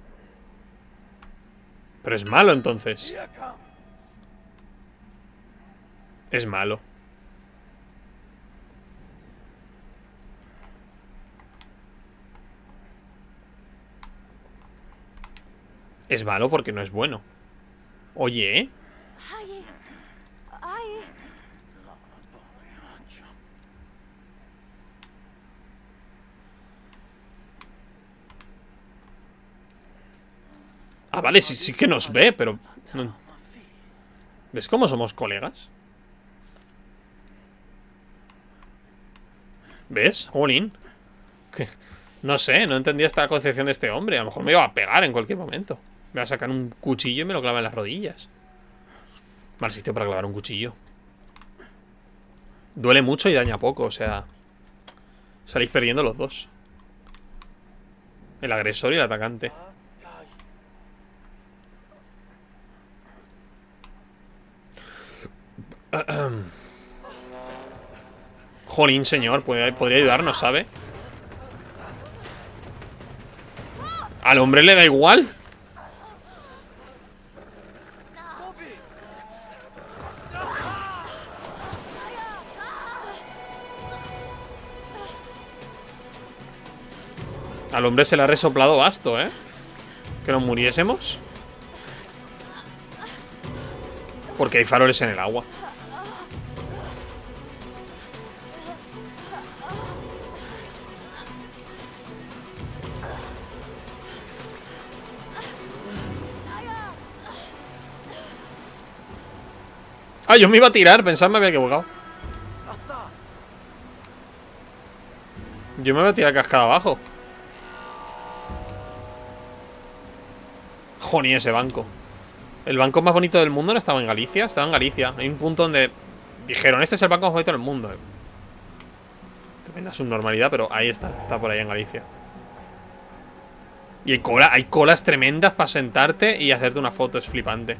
Pero es malo, entonces. Es malo. Es malo porque no es bueno. Oye, ¿eh? Ah, vale, sí que nos ve, pero... ¿Ves cómo somos colegas? ¿Ves? Jolín. No sé, no entendía esta concepción de este hombre. A lo mejor me iba a pegar en cualquier momento. Me va a sacar un cuchillo y me lo clava en las rodillas. Mal sitio para clavar un cuchillo. Duele mucho y daña poco, o sea... Salís perdiendo los dos. El agresor y el atacante. Jolín, señor, podría ayudarnos, ¿sabe? Al hombre le da igual. Al hombre se le ha resoplado basto, ¿eh? Que nos muriésemos. Porque hay faroles en el agua. Ah, yo me iba a tirar, pensaba me había equivocado. Yo me voy a tirar cascada abajo. Joder, ese banco. El banco más bonito del mundo no estaba en Galicia. Estaba en Galicia. Hay un punto donde dijeron, este es el banco más bonito del mundo. Tremenda subnormalidad, pero ahí está. Está por ahí en Galicia. Y hay colas tremendas para sentarte y hacerte una foto. Es flipante.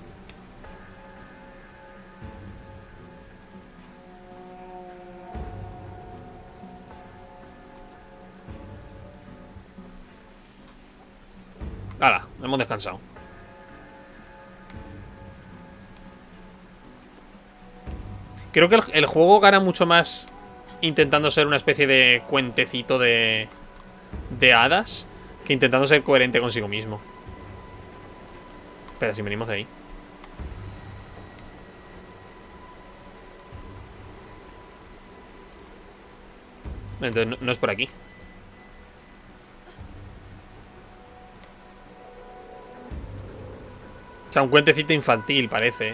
Hala, hemos descansado. Creo que el juego gana mucho más intentando ser una especie de cuentecito de hadas que intentando ser coherente consigo mismo. Espera, si venimos de ahí. Entonces no es por aquí. O sea, un cuentecito infantil parece.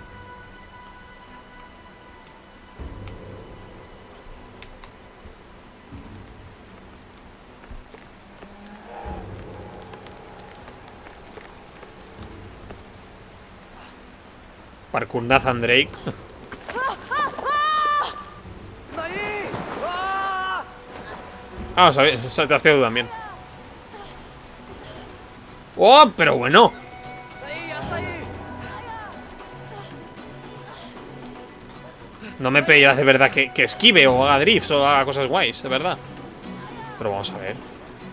Parkour Nathan Drake. Ah, sabes, saltaste tú también. ¡Oh! Pero bueno. No me pedirás de verdad que esquive o haga drifts o haga cosas guays, de verdad. Pero vamos a ver.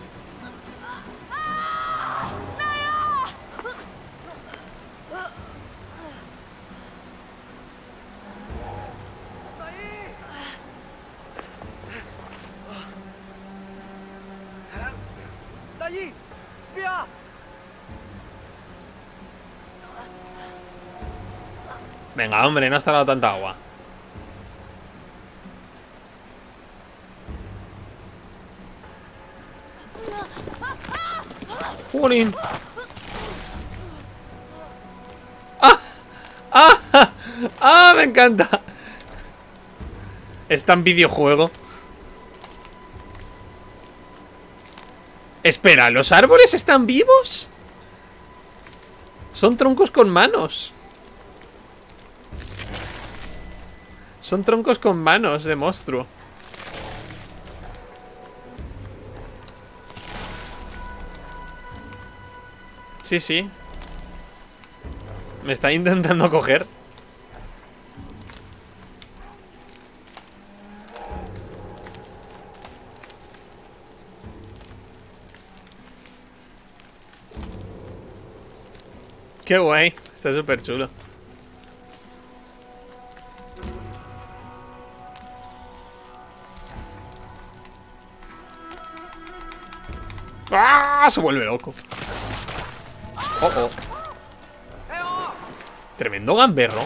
Venga, hombre, no has tardado tanta agua. ¡Jolín! ¡Ah! ¡Ah! ¡Ah! Me encanta. Es tan videojuego. Espera, ¿los árboles están vivos? Son troncos con manos. Son troncos con manos de monstruo. Sí, sí. Me está intentando coger. Qué guay. Está súper chulo. ¡Ah! Se vuelve loco. Oh, oh. Tremendo gamberro.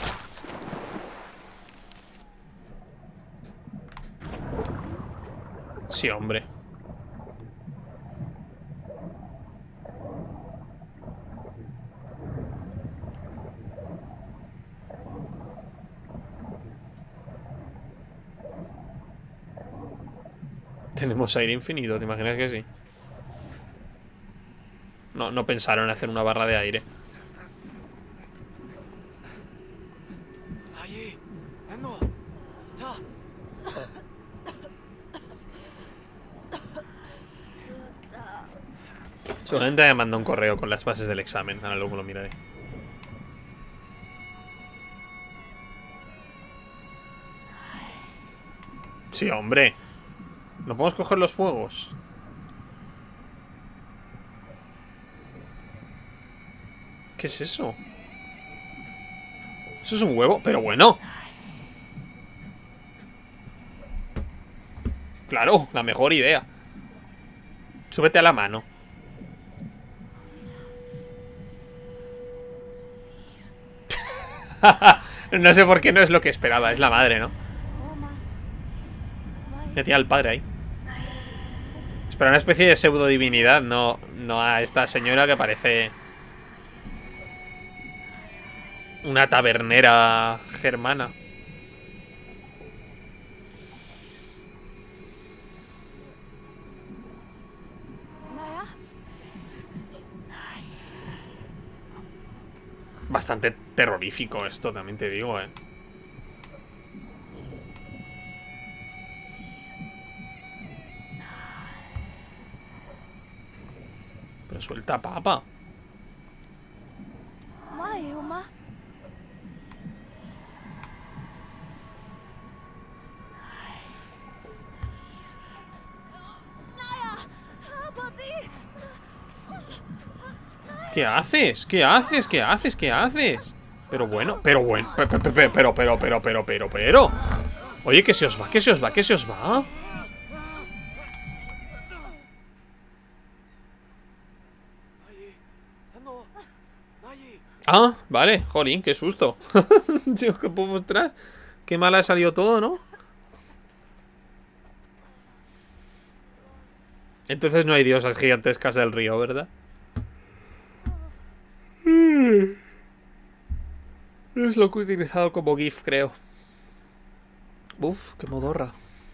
Sí, hombre. Tenemos aire infinito, ¿te imaginas que sí? No pensaron en hacer una barra de aire. Seguramente me manda un correo con las bases del examen. Ahora luego lo miraré. Sí, hombre. ¿No podemos coger los fuegos? ¿Qué es eso? Eso es un huevo, pero bueno. Claro, la mejor idea. Súbete a la mano. No sé por qué no es lo que esperaba. Es la madre, ¿no? Ya tiene al padre ahí. Espera, una especie de pseudo divinidad. No a esta señora que parece una tabernera germana. Bastante terrorífico esto, también te digo, Pero suelta papa. ¿Qué haces? ¿Qué haces? ¿Qué haces? ¿Qué haces? Pero bueno. Pero. Oye, ¿qué se os va? ¿Qué se os va? ¿Qué se os va? Ah, vale, jolín, qué susto. Tío, ¿qué puedo mostrar? Qué mal ha salido todo, ¿no? Entonces no hay diosas gigantescas del río, ¿verdad? Es lo que he utilizado como GIF, creo. Uf, qué modorra.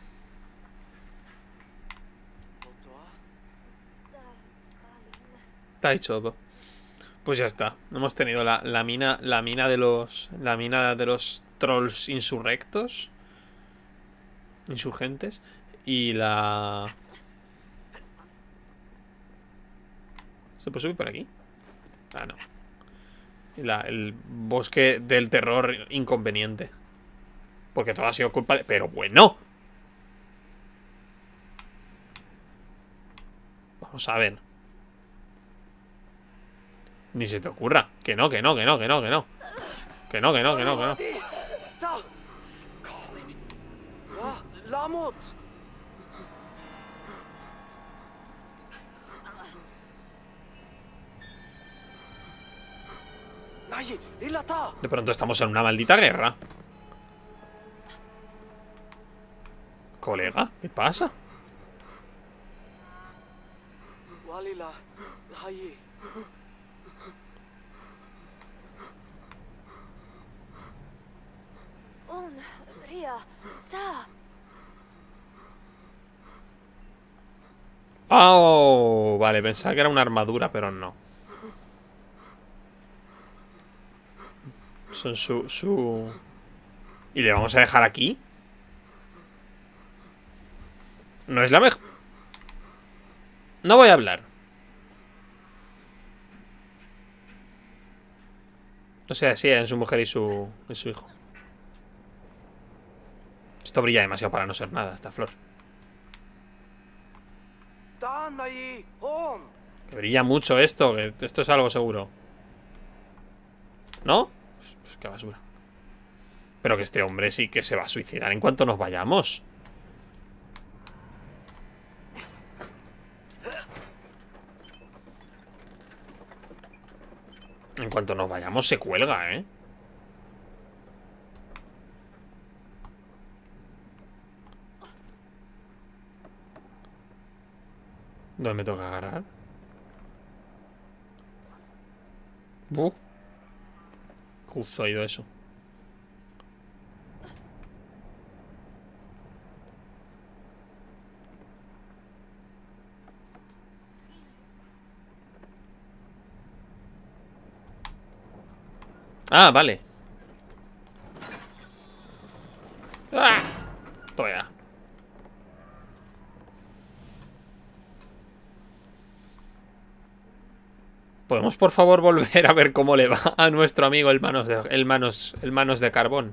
Taichobo. Pues ya está. Hemos tenido la mina de los trolls insurrectos. Insurgentes. Y la... ¿Se puede subir por aquí? Ah, no. Y el bosque del terror inconveniente. Porque todo ha sido culpa de... Pero bueno. Vamos a ver. Ni se te ocurra. Que no. Que no. De pronto estamos en una maldita guerra. Colega, ¿qué pasa? Oh, vale, pensaba que era una armadura, pero no. Son su... ¿Y le vamos a dejar aquí? No es la mejor... No voy a hablar. O sea, sí, eran su mujer y su hijo. Esto brilla demasiado para no ser nada, esta flor. Que brilla mucho esto, que esto es algo seguro. ¿No? Pues qué basura. Pero que este hombre sí que se va a suicidar en cuanto nos vayamos. En cuanto nos vayamos se cuelga, ¿eh? ¿Dónde me toca agarrar? Justo ha ido eso. Ah, vale. ¡Ah! Toma ya. ¿Podemos por favor volver a ver cómo le va a nuestro amigo el manos de carbón?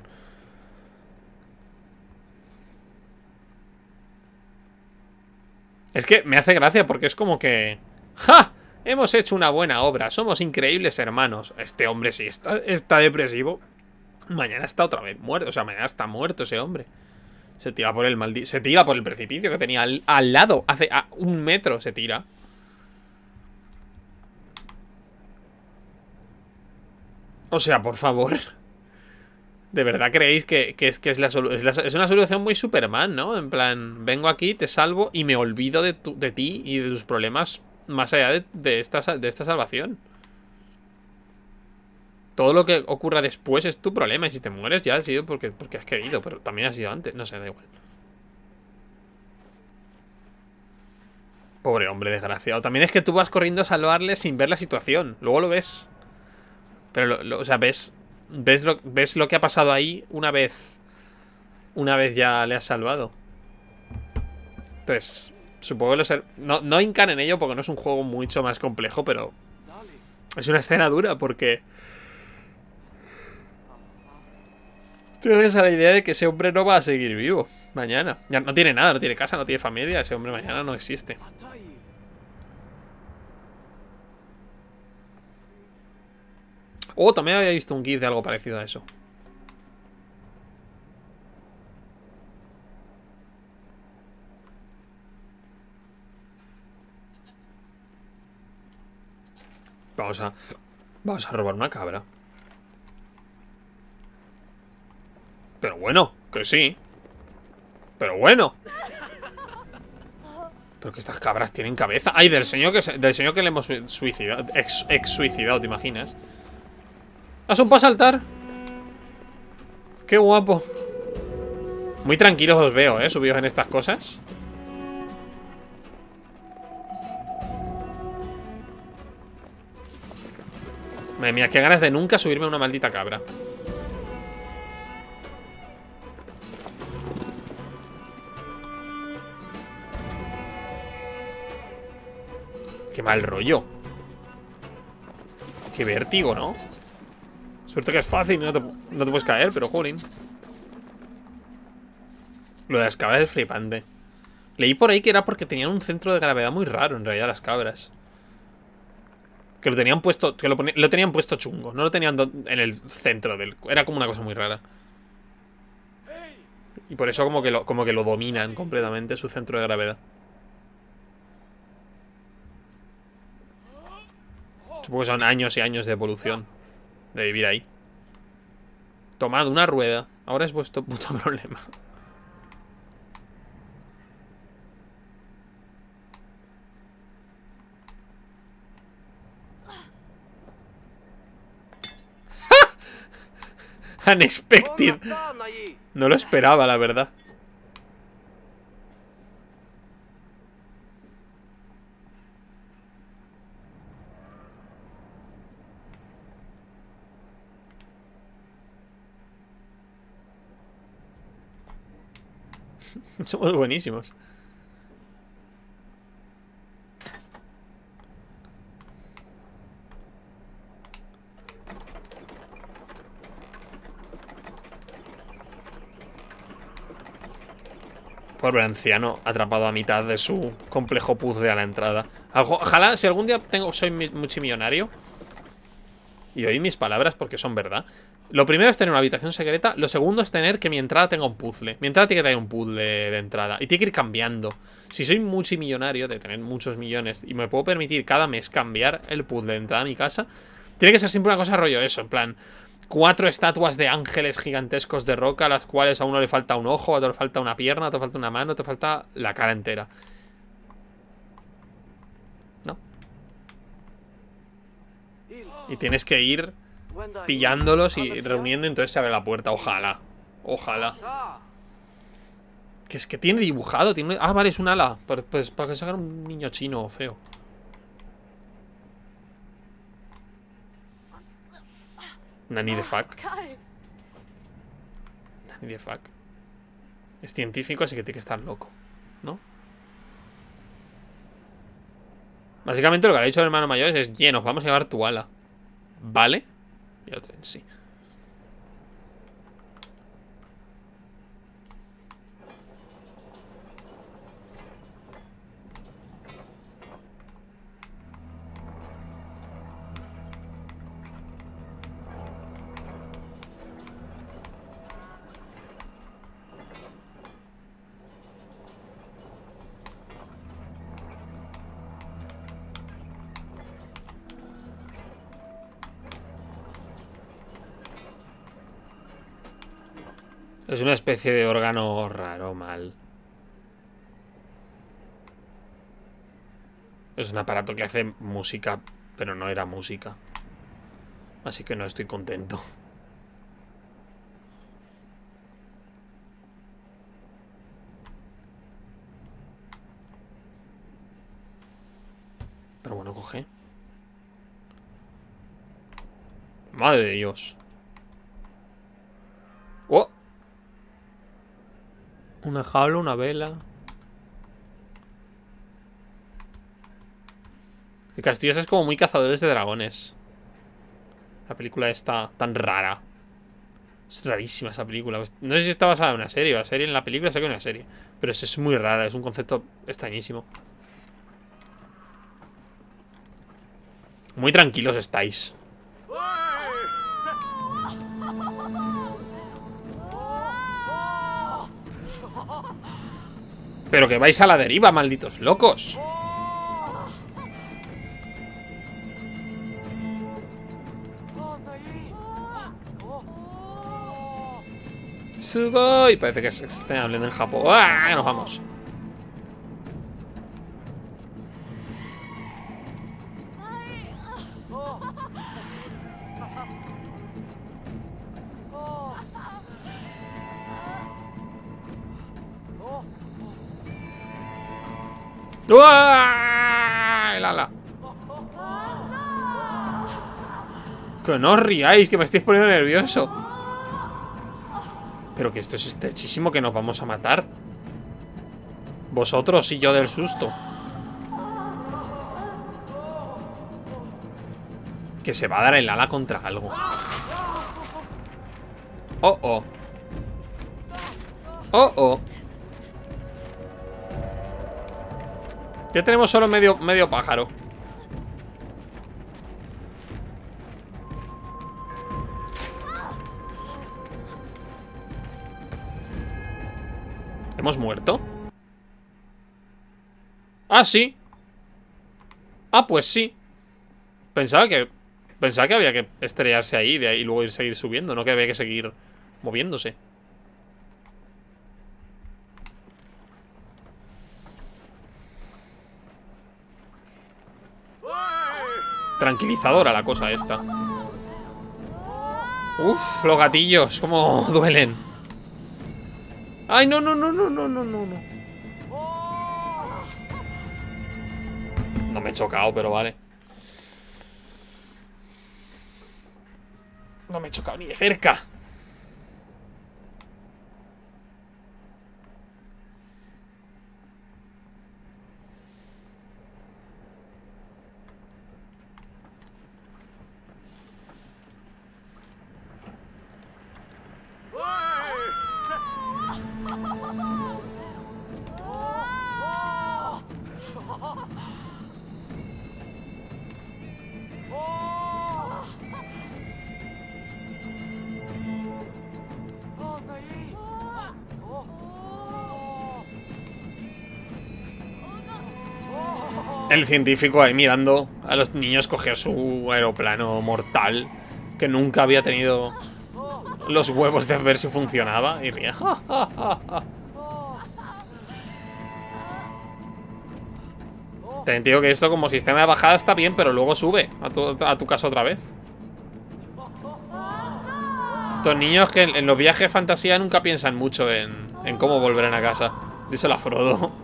Es que me hace gracia porque es como que... ¡Ja! Hemos hecho una buena obra. Somos increíbles hermanos. Este hombre sí está depresivo. Mañana está otra vez muerto. O sea, mañana está muerto ese hombre. Se tira por el se tira por el precipicio que tenía al lado. Hace a 1 metro se tira. O sea, por favor. ¿De verdad creéis que es una solución muy Superman, ¿no? En plan, vengo aquí, te salvo y me olvido de ti y de tus problemas más allá de esta salvación. Todo lo que ocurra después es tu problema. Y si te mueres ya ha sido porque has querido. Pero también ha sido antes. No sé, da igual. Pobre hombre desgraciado. También es que tú vas corriendo a salvarle sin ver la situación. Luego lo ves. Pero, o sea, ves lo que ha pasado ahí una vez ya le has salvado. Entonces, supongo que no hincan en ello porque no es un juego mucho más complejo, pero es una escena dura porque tienes a la idea de que ese hombre no va a seguir vivo mañana. Ya no tiene nada, no tiene casa, no tiene familia. Ese hombre mañana no existe. Oh, también había visto un GIF de algo parecido a eso. Vamos a robar una cabra. Pero bueno, que sí. Pero bueno. Pero que estas cabras tienen cabeza. Ay, del señor que le hemos suicidado. Ex-suicidado, ¿te imaginas? ¿Has un paso a saltar? Qué guapo. Muy tranquilos os veo, subidos en estas cosas. Madre mía, qué ganas de nunca subirme a una maldita cabra. Qué mal rollo. Qué vértigo, ¿no? Suerte que es fácil, no te puedes caer, pero jolín. Lo de las cabras es flipante. Leí por ahí que era porque tenían un centro de gravedad muy raro, en realidad, las cabras. Que lo tenían puesto, lo tenían puesto chungo. No lo tenían en el centro del... Era como una cosa muy rara. Y por eso como que lo dominan completamente, su centro de gravedad. Supongo que son años y años de evolución. De vivir ahí. Tomad una rueda. Ahora es vuestro puto problema. Unexpected. No lo esperaba, la verdad. Somos buenísimos. Pobre anciano, atrapado a mitad de su complejo puzzle a la entrada. Ojalá, si algún día soy multimillonario, Y oíd mis palabras porque son verdad. Lo primero es tener una habitación secreta. Lo segundo es tener que mi entrada tenga un puzzle. Mi entrada tiene que tener un puzzle de entrada. Y tiene que ir cambiando. Si soy multimillonario, de tener muchos millones, y me puedo permitir cada mes cambiar el puzzle de entrada a mi casa, tiene que ser siempre una cosa rollo eso, en plan... 4 estatuas de ángeles gigantescos de roca, a las cuales a uno le falta un ojo, a otro le falta una pierna, a otro le falta una mano, a otro le falta la cara entera. ¿No? Y tienes que ir pillándolos y reuniendo, entonces se abre la puerta. Ojalá. Ojalá. Que es que tiene dibujado. Tiene... Ah, vale, es un ala. Pues para que se haga un niño chino feo. Nani de fuck. Nani de fuck. Es científico, así que tiene que estar loco, ¿no? Básicamente lo que le ha dicho el hermano mayor es: "Ye, nos vamos a llevar tu ala". ¿Vale? Y otro, sí. Es una especie de órgano raro, mal. Es un aparato que hace música, pero no era música. Así que no estoy contento. Pero bueno, coge. Madre de Dios. ¡Oh! Una jaula, una vela. El castillo es como muy cazadores de dragones. La película está tan rara. Es rarísima esa película. No sé si está basada en una serie. La serie en la película sé que es una serie. Pero es muy rara. Es un concepto extrañísimo. Muy tranquilos estáis. Pero que vais a la deriva, malditos locos. Sugoi. Parece que se estén hablando en Japón. ¡Ah! Nos vamos. ¡Uah! El ala. Que no os riáis, que me estáis poniendo nervioso. Pero que esto es estrechísimo, que nos vamos a matar. Vosotros y yo del susto. Que se va a dar el ala contra algo. Oh, oh. Oh, oh. Ya tenemos solo medio pájaro. ¿Hemos muerto? Ah, sí. Ah, pues sí. Pensaba que había que estrellarse ahí y luego seguir subiendo, no que había que seguir moviéndose. Tranquilizadora la cosa esta. Uf, los gatillos, cómo duelen. Ay, no, no, no, no, no, no, no, no. No me he chocado, pero vale. No me he chocado ni de cerca. El científico ahí mirando a los niños coger su aeroplano mortal, que nunca había tenido los huevos de ver si funcionaba, y ría. Te entiendo que esto como sistema de bajada está bien, pero luego sube a tu casa otra vez. Estos niños que en los viajes de fantasía nunca piensan mucho en cómo volverán a casa. Díselo a Frodo.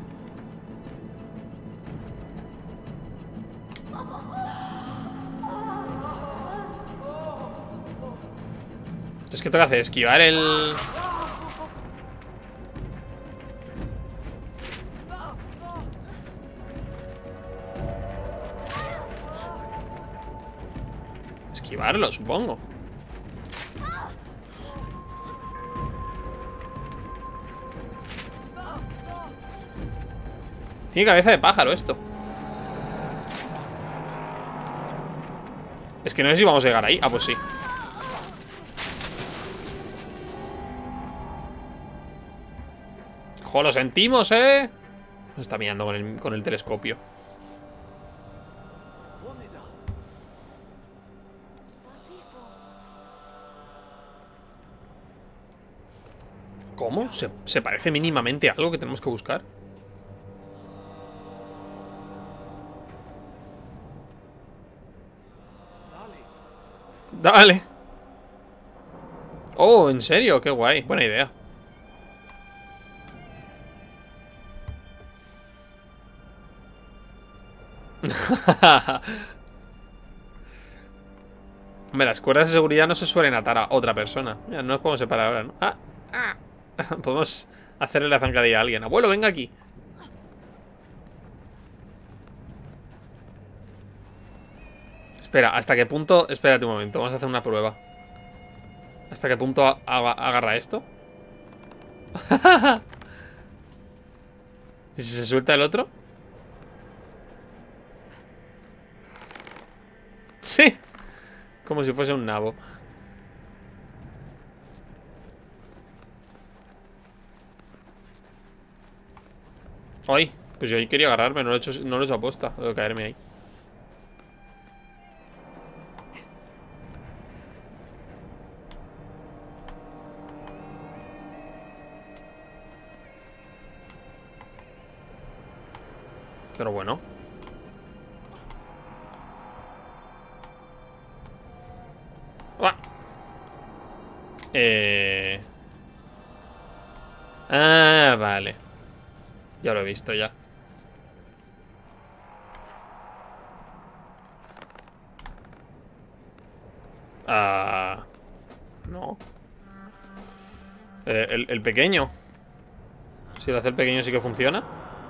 Entonces, ¿qué tengo que hacer? Esquivar el... Esquivarlo, supongo. Tiene cabeza de pájaro esto. Es que no sé si vamos a llegar ahí. Ah, pues sí. ¡Jo, lo sentimos, eh! Nos está mirando con el telescopio. ¿Cómo? ¿Se parece mínimamente a algo que tenemos que buscar? Dale. Oh, ¿en serio? Qué guay. Buena idea. Hombre, las cuerdas de seguridad no se suelen atar a otra persona. Mira, no nos podemos separar ahora, ¿no? Podemos hacerle la zancadilla a alguien. Abuelo, venga aquí. Espera, ¿hasta qué punto? Espérate un momento, vamos a hacer una prueba. ¿Hasta qué punto agarra esto? ¿Y si se suelta el otro? Sí. Como si fuese un nabo. Ay, pues yo ahí quería agarrarme, no lo he hecho aposta, de caerme ahí. Pero bueno. ¡Ah! Ah, vale. Ya lo he visto ya. Ah, no. El pequeño. Si lo hace el pequeño sí que funciona.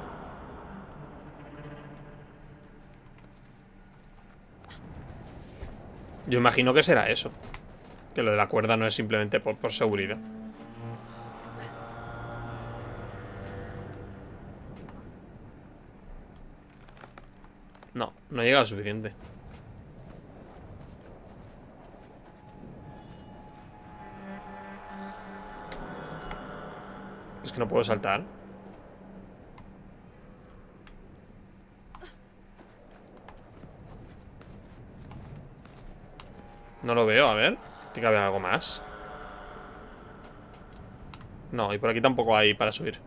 Yo imagino que será eso. Que lo de la cuerda no es simplemente por seguridad. No, no llega lo suficiente. Es que no puedo saltar. No lo veo, a ver. Tiene que haber algo más. No, y por aquí tampoco hay para subir.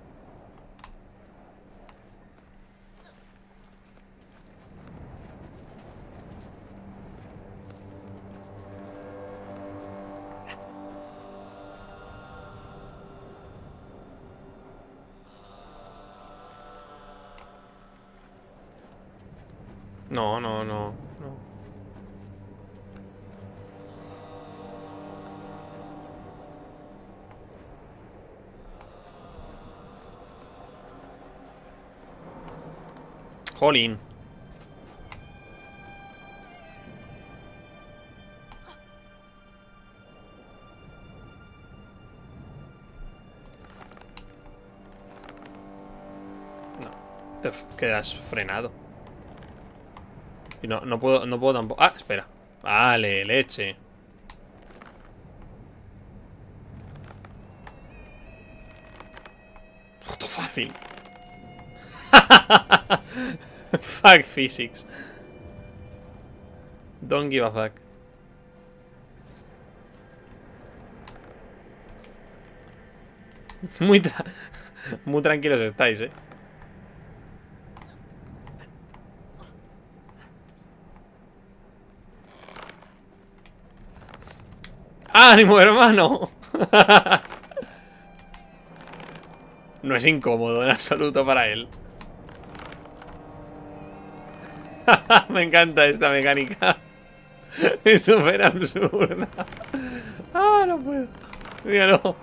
No, no, no, no. Jolín. No, te quedas frenado. Y no puedo tampoco. Ah, espera. Vale, leche. Esto fácil. Fuck physics. Don't give a fuck. Muy tranquilos estáis, ¡Ánimo, hermano! No es incómodo en absoluto para él. Me encanta esta mecánica. Es súper absurda. No puedo. Míralo.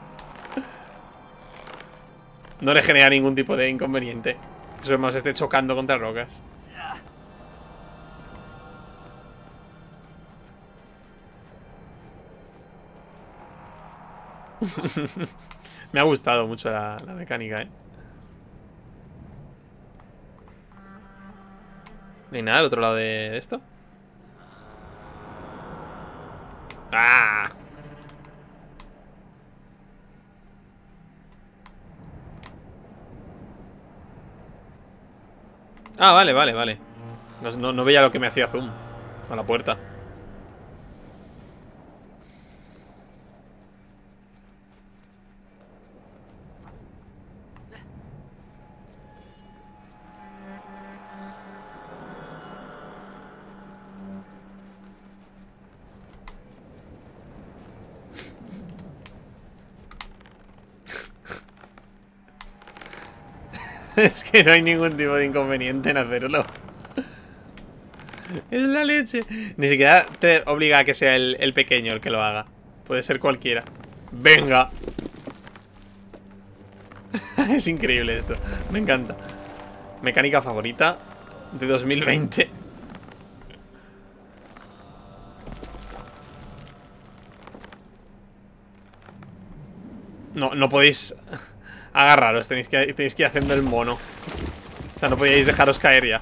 No le genera ningún tipo de inconveniente. Eso vemos, esté chocando contra rocas. Me ha gustado mucho la mecánica, ¿No hay nada al otro lado de esto? ¡Ah! Vale, vale, vale. No veía lo que me hacía zoom a la puerta. Es que no hay ningún tipo de inconveniente en hacerlo. Es la leche. Ni siquiera te obliga a que sea el pequeño el que lo haga. Puede ser cualquiera. ¡Venga! Es increíble esto. Me encanta. Mecánica favorita de 2020. No podéis agarraros. Tenéis que ir haciendo el mono. O sea, no podíais dejaros caer ya.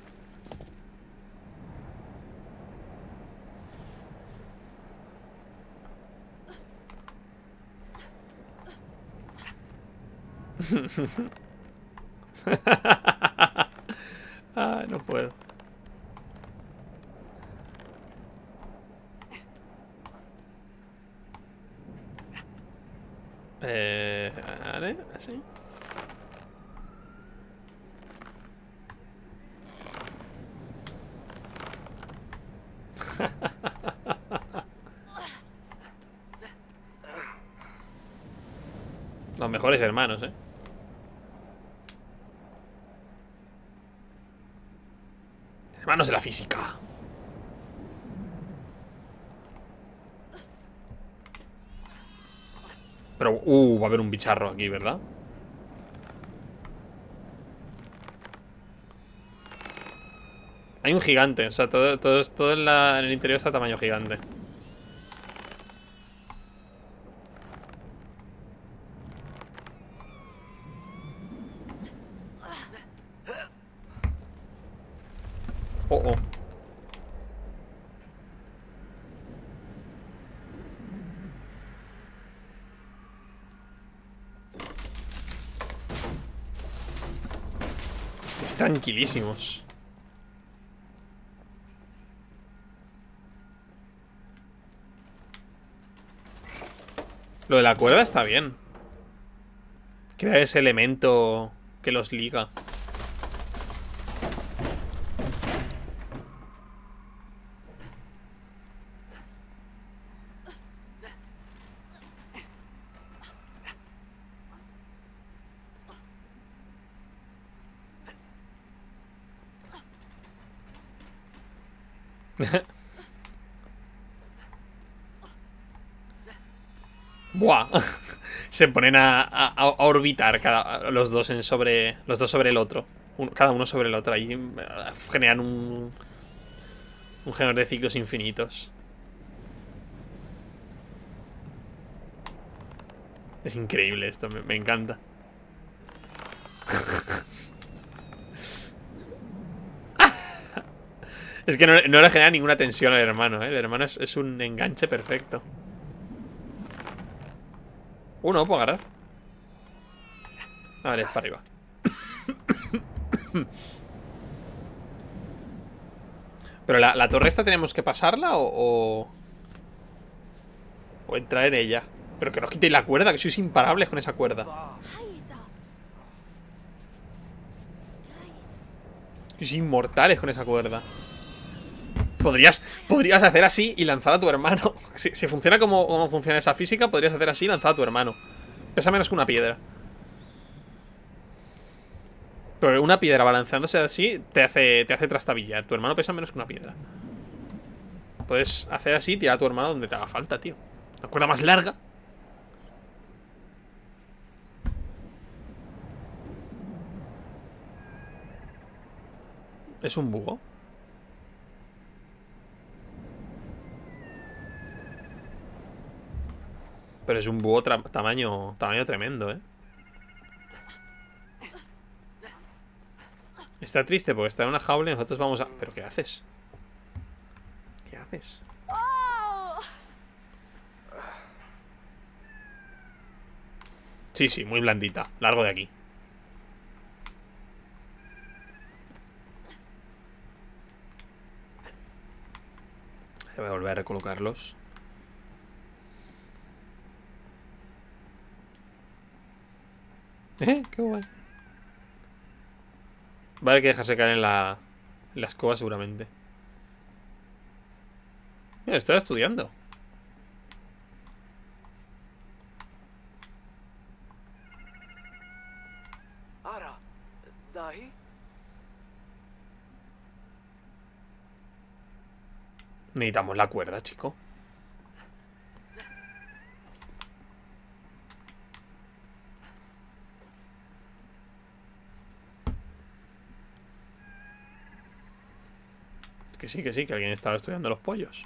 No puedo. Vale, así. Los mejores hermanos, Hermanos de la física. Pero, va a haber un bicharro aquí, ¿verdad? Hay un gigante, o sea, todo en el interior está a tamaño gigante. Oh. Estáis tranquilísimos. Lo de la cuerda está bien. Crea ese elemento que los liga. Buah. Se ponen a orbitar los dos sobre el otro. Cada uno sobre el otro. Ahí generan un género de ciclos infinitos. Es increíble esto, me encanta. Es que no le genera ninguna tensión al hermano, El hermano es un enganche perfecto. No puedo agarrar. Vale, es para arriba. Pero la torre esta tenemos que pasarla o entrar en ella. Pero que no os quitéis la cuerda, que sois imparables con esa cuerda. Sois inmortales con esa cuerda. Podrías hacer así y lanzar a tu hermano. Si funciona como funciona esa física, podrías hacer así y lanzar a tu hermano. Pesa menos que una piedra. Pero una piedra balanceándose así te hace trastabillar. Tu hermano pesa menos que una piedra. Puedes hacer así y tirar a tu hermano donde te haga falta, tío. La cuerda más larga. ¿Es un búho? Pero es un búho tamaño tremendo, ¿eh? Está triste porque está en una jaula y nosotros vamos a... ¿Pero qué haces? ¿Qué haces? Sí, sí, muy blandita. Largo de aquí. Voy a volver a recolocarlos. Qué guay. Va a haber que dejarse caer en la escoba seguramente. Mira, estoy estudiando. Necesitamos la cuerda, chico. Que sí, que alguien estaba estudiando los pollos.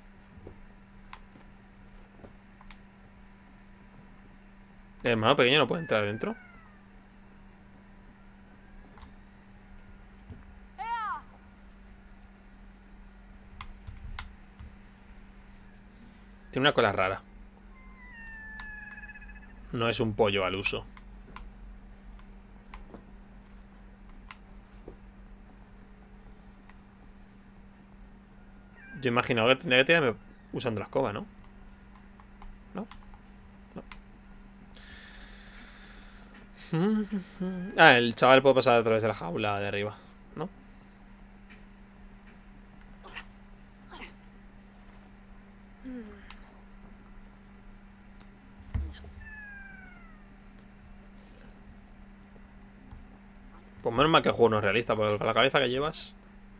El hermano pequeño no puede entrar dentro. Tiene una cola rara. No es un pollo al uso. Yo imagino que tendría que tirarme usando la escoba, ¿no? ¿No? No. Ah, el chaval puede pasar a través de la jaula de arriba, ¿no? Pues menos mal que el juego no es realista, porque con la cabeza que llevas...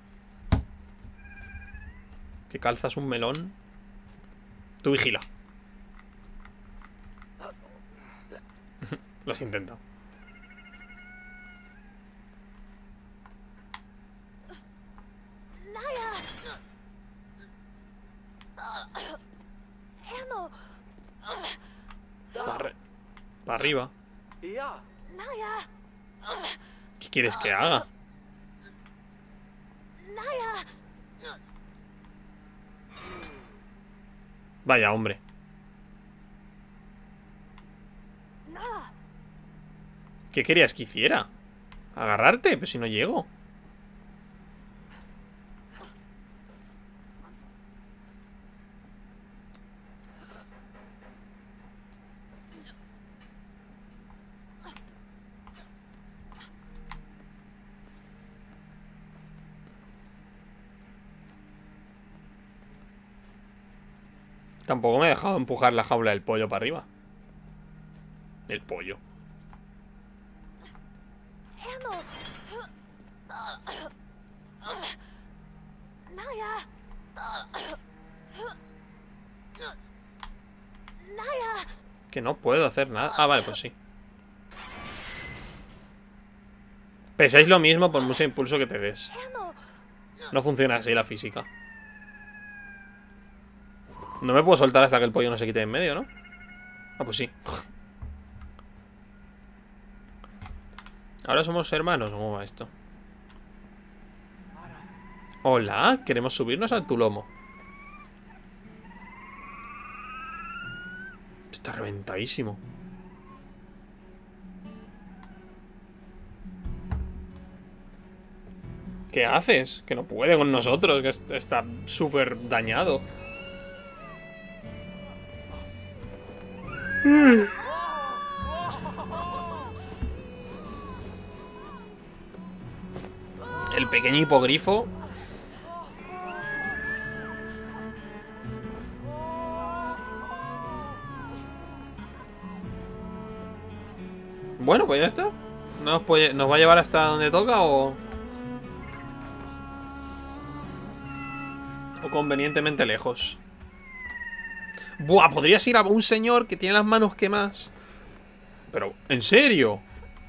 Que calzas un melón. Tú vigila. Lo has intentado. Para arriba. ¿Qué quieres que haga? Vaya, hombre. ¿Qué querías que hiciera? Agarrarte, pero si no llego. Tampoco me he dejado empujar la jaula del pollo para arriba. El pollo. Que no puedo hacer nada. Ah, vale, pues sí. Pesáis lo mismo por mucho impulso que te des. No funciona así la física. No me puedo soltar hasta que el pollo no se quite de en medio, ¿no? Ah, pues sí. ¿Ahora somos hermanos? ¿Cómo va esto? Hola, queremos subirnos a tu lomo. Está reventadísimo. ¿Qué haces? Que no puede con nosotros, que está súper dañado. El pequeño hipogrifo. Bueno, pues ya está. ¿Nos va a llevar hasta donde toca o convenientemente lejos? Buah, podrías ir a un señor que tiene las manos quemadas. Pero, ¿en serio?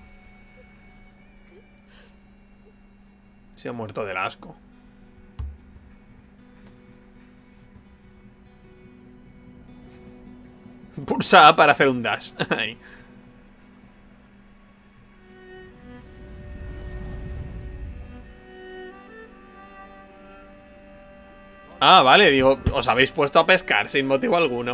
Se ha muerto del asco. Pulsa A para hacer un dash. Ahí. Ah, vale, digo, os habéis puesto a pescar sin motivo alguno.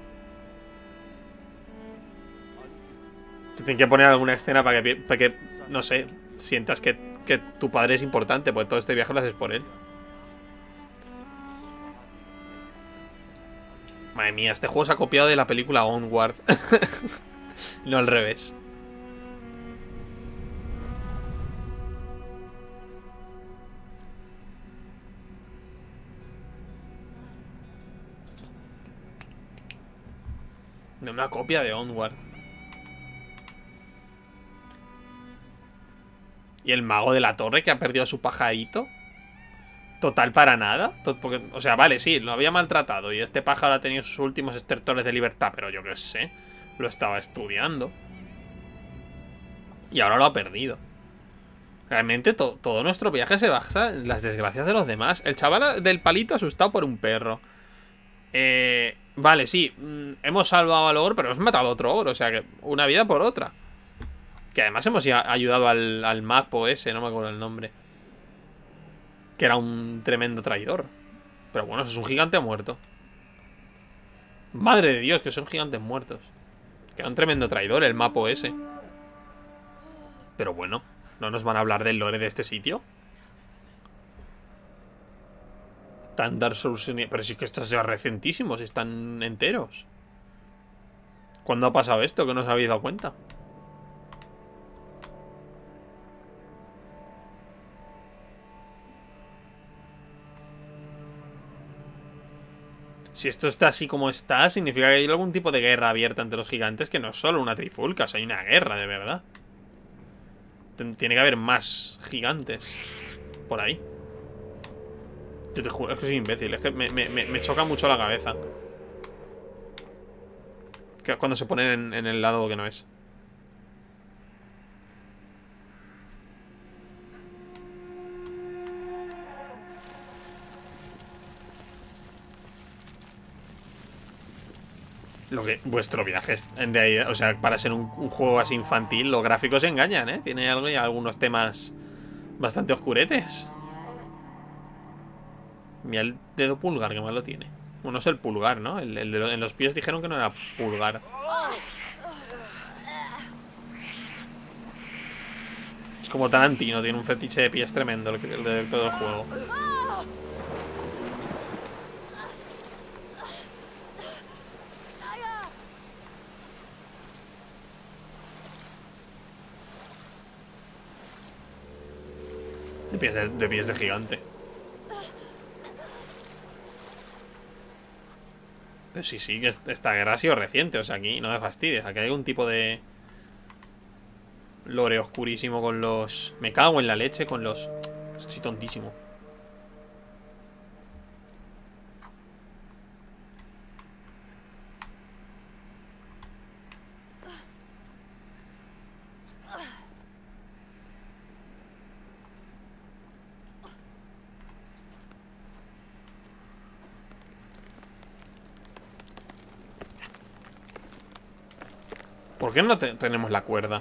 Te tienen que poner alguna escena para que no sé, sientas que tu padre es importante, porque todo este viaje lo haces por él. Madre mía, este juego se ha copiado de la película Onward. No al revés. De una copia de Onward. ¿Y el mago de la torre que ha perdido a su pajarito? Total para nada. Porque, o sea, vale, sí, lo había maltratado. Y este pájaro ha tenido sus últimos estertores de libertad. Pero yo qué sé. Lo estaba estudiando. Y ahora lo ha perdido. Realmente todo nuestro viaje se basa en las desgracias de los demás. El chaval del palito asustado por un perro. Vale, sí. Hemos salvado al ogro, pero hemos matado a otro ogro. O sea que una vida por otra. Que además hemos ayudado al mapo ese, no me acuerdo el nombre. Que era un tremendo traidor. Pero bueno, eso es un gigante muerto. Madre de Dios, que son gigantes muertos. Que era un tremendo traidor el mapo ese. Pero bueno, ¿no nos van a hablar del lore de este sitio? Tan Dark Souls. Pero sí que estos son recentísimos, están enteros. ¿Cuándo ha pasado esto? Que no os habéis dado cuenta. Si esto está así como está, significa que hay algún tipo de guerra abierta entre los gigantes, que no es solo una trifulca, o sea, hay una guerra de verdad. Tiene que haber más gigantes por ahí. Yo te juro, es que soy imbécil, es que me choca mucho la cabeza. Cuando se ponen en el lado que no es. Lo que vuestro viaje es, en realidad, o sea, para ser un juego así infantil, los gráficos engañan, ¿eh? Tiene algo y algunos temas bastante oscuretes. Mira el dedo pulgar, que mal lo tiene. Bueno, es el pulgar, ¿no? En los pies dijeron que no era pulgar. Es como Tarantino, tiene un fetiche de pies tremendo el director del juego. De pies de gigante. Pero sí, que esta guerra ha sido reciente. O sea, aquí no me fastidies. Aquí hay algún tipo de lore oscurísimo con los... Me cago en la leche con los... Estoy tontísimo. ¿Por qué no tenemos la cuerda?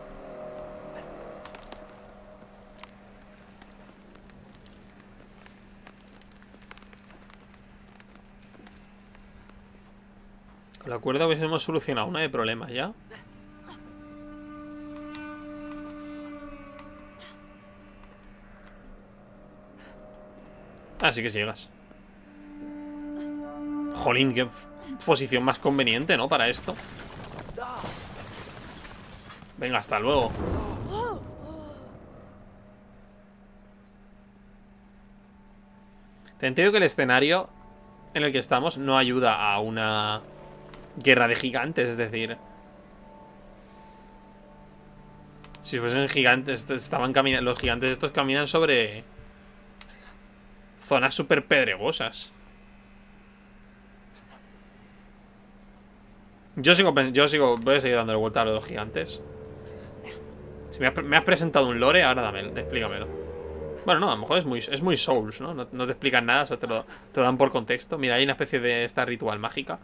Con la cuerda hubiésemos solucionado una de problemas ya. Ah, sí que sí llegas. Jolín, qué posición más conveniente, ¿no? Para esto. Venga, hasta luego. Te entiendo que el escenario en el que estamos no ayuda a una guerra de gigantes, es decir, si fuesen gigantes, estaban caminando. Los gigantes estos caminan sobre zonas súper pedregosas. Voy a seguir dándole vuelta a los gigantes. Si me has presentado un lore, ahora explícamelo. Bueno, no, a lo mejor es muy Souls, ¿no? No te explican nada, solo te lo dan por contexto. Mira, hay una especie de esta ritual mágica.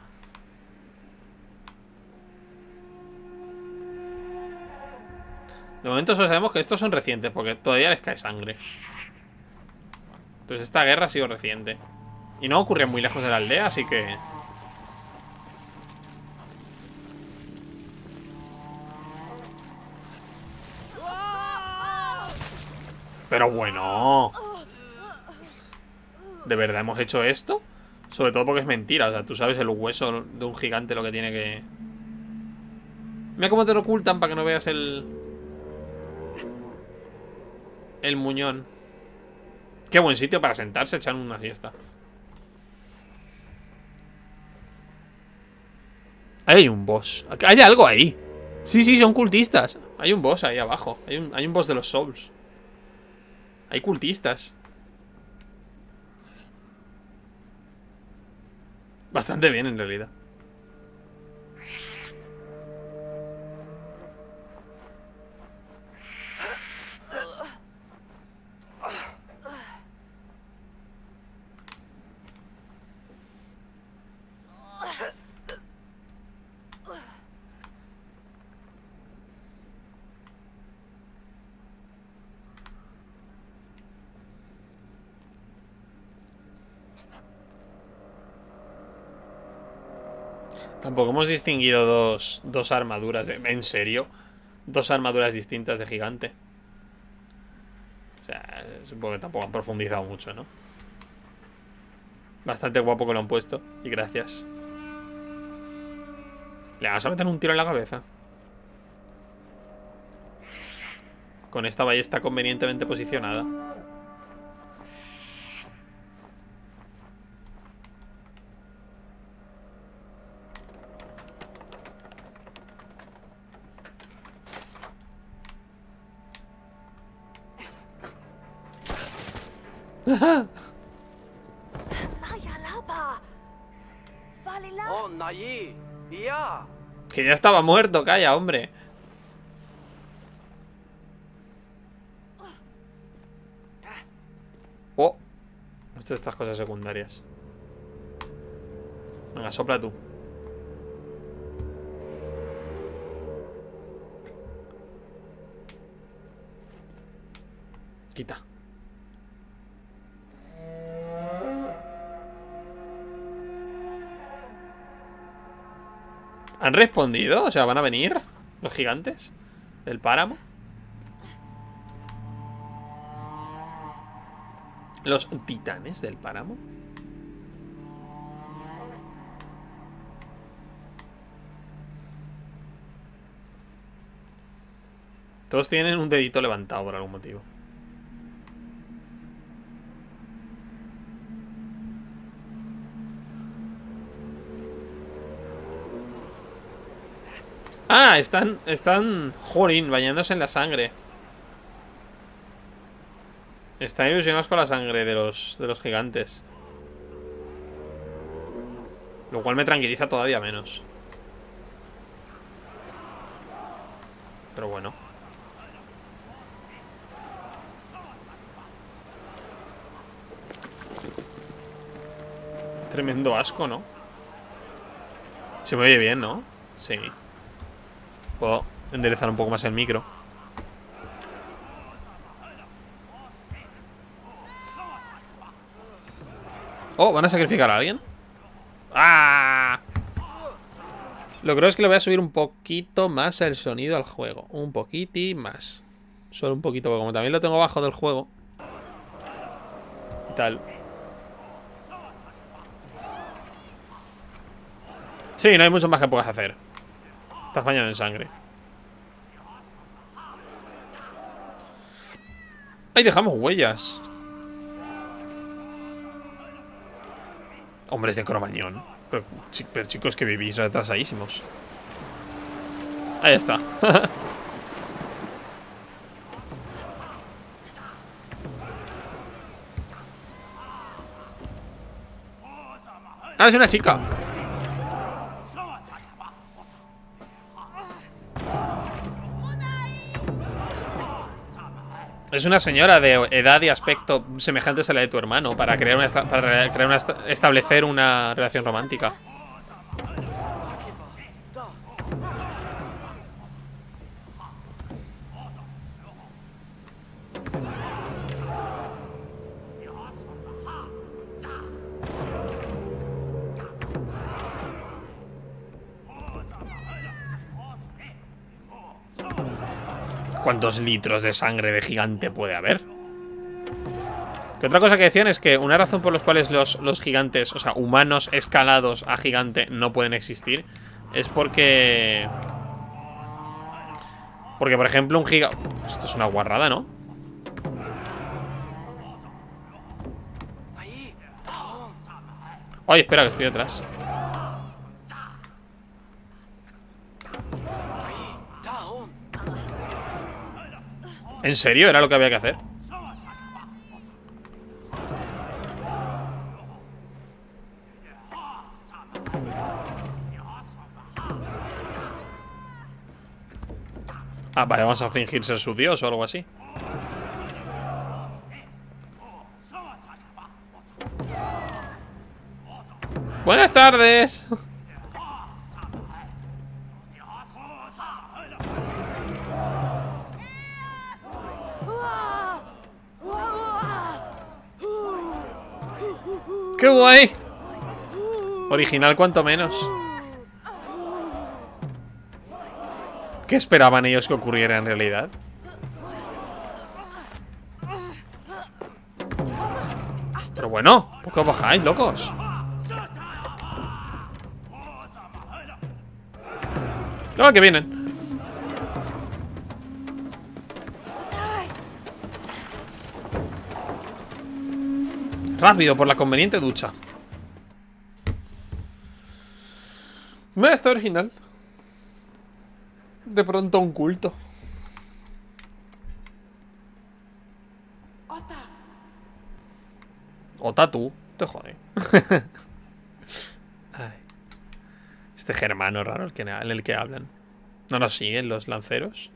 De momento solo sabemos que estos son recientes, porque todavía les cae sangre. Entonces esta guerra ha sido reciente. Y no ocurre muy lejos de la aldea, así que... Pero bueno... ¿De verdad hemos hecho esto? Sobre todo porque es mentira. O sea, tú sabes el hueso de un gigante lo que tiene que... Mira cómo te lo ocultan para que no veas el muñón. Qué buen sitio para sentarse, echar una siesta. Hay un boss. Hay algo ahí. Sí, sí, son cultistas. Hay un boss ahí abajo. Hay un boss de los Souls. Hay cultistas. Bastante bien, en realidad. Tampoco hemos distinguido dos armaduras ¿En serio? Dos armaduras distintas de gigante. O sea, supongo que tampoco han profundizado mucho, ¿no? Bastante guapo que lo han puesto. Y gracias. ¿Le vas a meter un tiro en la cabeza? Con esta ballesta convenientemente posicionada. Que ya estaba muerto, calla, hombre. Oh, estas cosas secundarias. Venga, sopla tú. Quita. ¿Han respondido? O sea, ¿van a venir los gigantes del páramo? ¿Los titanes del páramo? Todos tienen un dedito levantado por algún motivo. Ah, están, jolín, bañándose en la sangre. Están ilusionados con la sangre de los gigantes. Lo cual me tranquiliza todavía menos. Pero bueno. Tremendo asco, ¿no? Se me oye bien, ¿no? Sí. Puedo enderezar un poco más el micro. Oh, ¿van a sacrificar a alguien? ¡Ah! Lo que creo es que le voy a subir un poquito más el sonido al juego. Un poquito más. Solo un poquito, porque como también lo tengo bajo del juego y tal, Sí, no hay mucho más que puedas hacer. Estás bañado en sangre. Ahí dejamos huellas. Hombres de Cromañón. Pero chicos, que vivís retrasadísimos. Ahí está. Ah, es una chica. Es una señora de edad y aspecto semejantes a la de tu hermano para establecer una relación romántica. ¿Cuántos litros de sangre de gigante puede haber? Que otra cosa que decían es que una razón por las cuales los gigantes, o sea, humanos escalados a gigante no pueden existir es porque... Porque, por ejemplo, un gigante... Esto es una guarrada, ¿no? Oye, espera, que estoy detrás. ¿En serio? ¿Era lo que había que hacer? Ah, vale, vamos a fingir ser su dios o algo así. Buenas tardes. ¡Qué guay! Original cuanto menos. ¿Qué esperaban ellos que ocurriera en realidad? Pero bueno, ¿por qué os bajáis, locos? No, que vienen. Rápido, por la conveniente ducha. Me está original. De pronto un culto. Ota tú, te jode. Ay. Este germano raro en el que hablan. ¿No nos siguen los lanceros?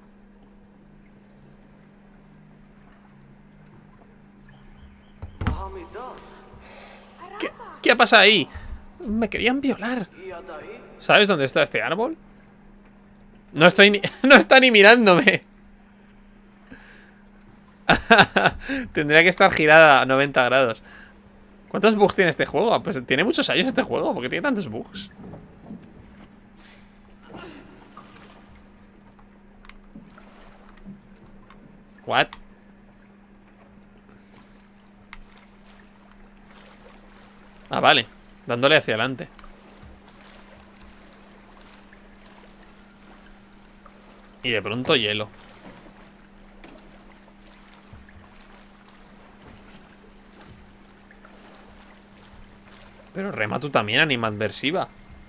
¿Qué pasa ahí? Me querían violar. ¿Sabes dónde está este árbol? No estoy ni... No está ni mirándome. Tendría que estar girada a 90 grados. ¿Cuántos bugs tiene este juego? Pues tiene muchos años este juego. ¿Por qué tiene tantos bugs? What? Ah, vale. Dándole hacia adelante. Y de pronto hielo. Pero rema tú también, animadversiva.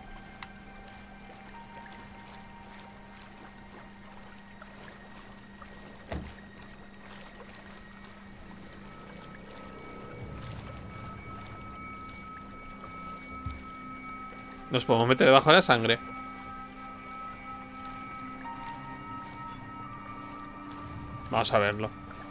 Nos podemos meter debajo de la sangre. Vamos a verlo.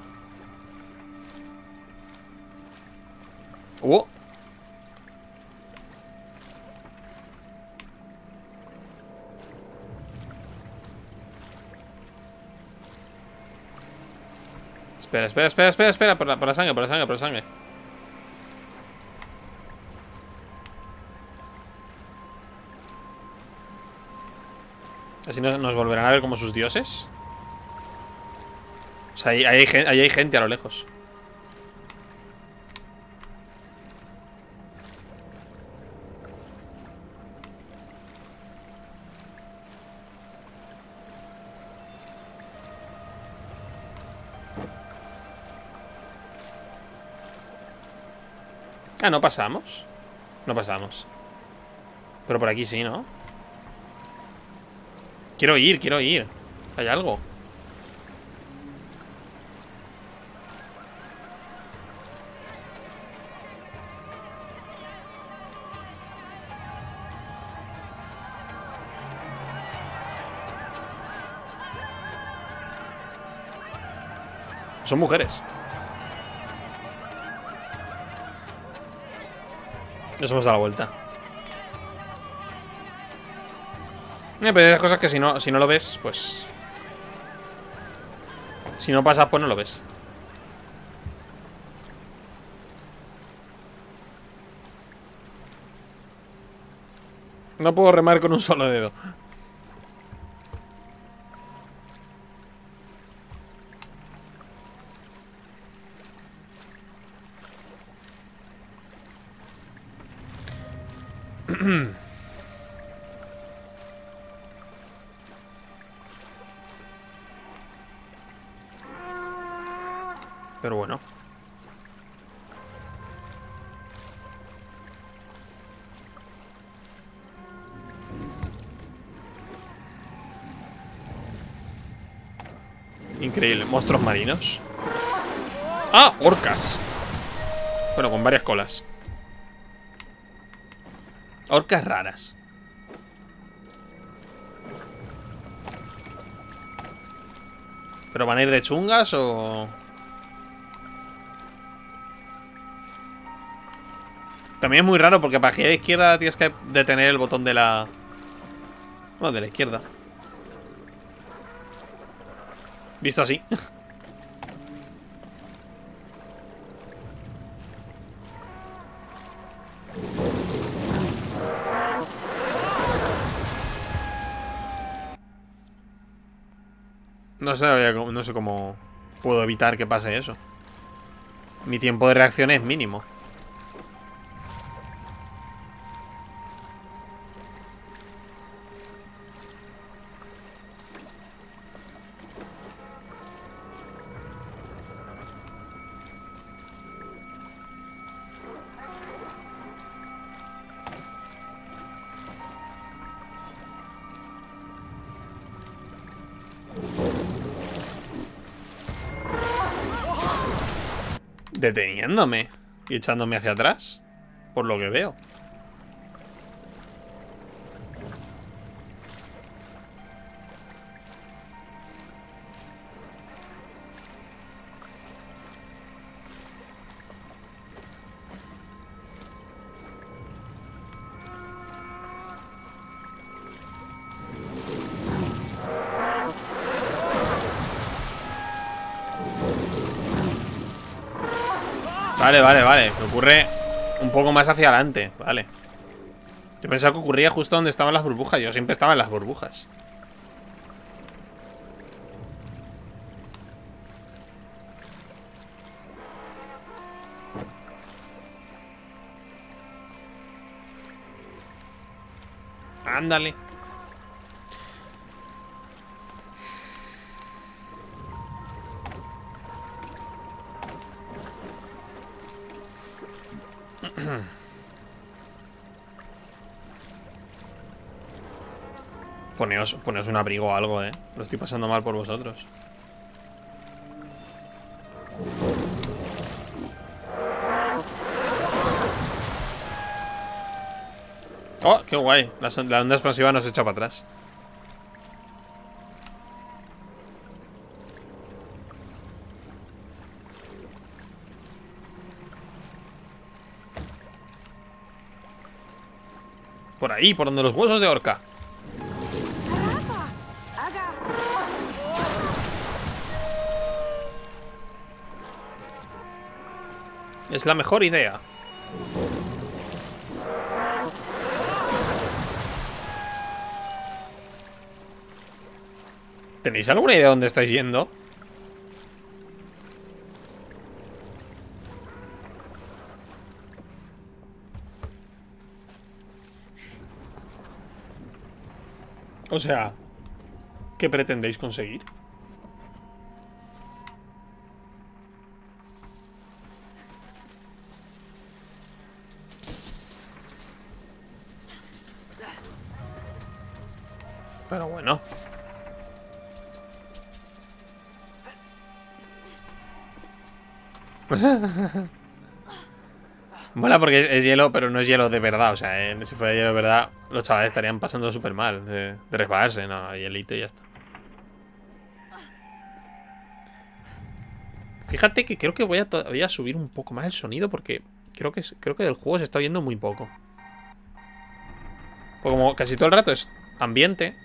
Espera. Por la sangre. Así nos volverán a ver como sus dioses. O sea, ahí hay gente a lo lejos. Ah, no pasamos. No pasamos. Pero por aquí sí, ¿no? Quiero ir, quiero ir. Hay algo. Son mujeres. Nos hemos dado la vuelta. Pero hay cosas que si no lo ves, pues... Si no pasas, pues no lo ves. No puedo remar con un solo dedo. Pero bueno. Increíble. Monstruos marinos. ¡Ah! Orcas. Bueno, con varias colas. Orcas raras. ¿Pero van a ir de chungas o...? También es muy raro porque para girar a la izquierda tienes que detener el botón de la... Bueno, de la izquierda. Visto así. No sé cómo puedo evitar que pase eso. Mi tiempo de reacción es mínimo. Deteniéndome y echándome hacia atrás, por lo que veo. Vale. Que ocurre un poco más hacia adelante. Vale. Yo pensaba que ocurría justo donde estaban las burbujas. Yo siempre estaba en las burbujas. Ándale. Poneos un abrigo o algo, Lo estoy pasando mal por vosotros. Oh, qué guay. La onda expansiva nos echa para atrás. Por ahí, por donde los huesos de orca. Es la mejor idea. ¿Tenéis alguna idea de dónde estáis yendo? O sea, ¿qué pretendéis conseguir? Pero bueno. Mola porque es hielo, pero no es hielo de verdad. O sea, si fuera hielo de verdad, los chavales estarían pasando súper mal de resbalarse. No, hay hielito y ya está. Fíjate que creo que voy a todavía subir un poco más el sonido porque creo que del juego se está viendo muy poco. Porque como casi todo el rato es ambiente.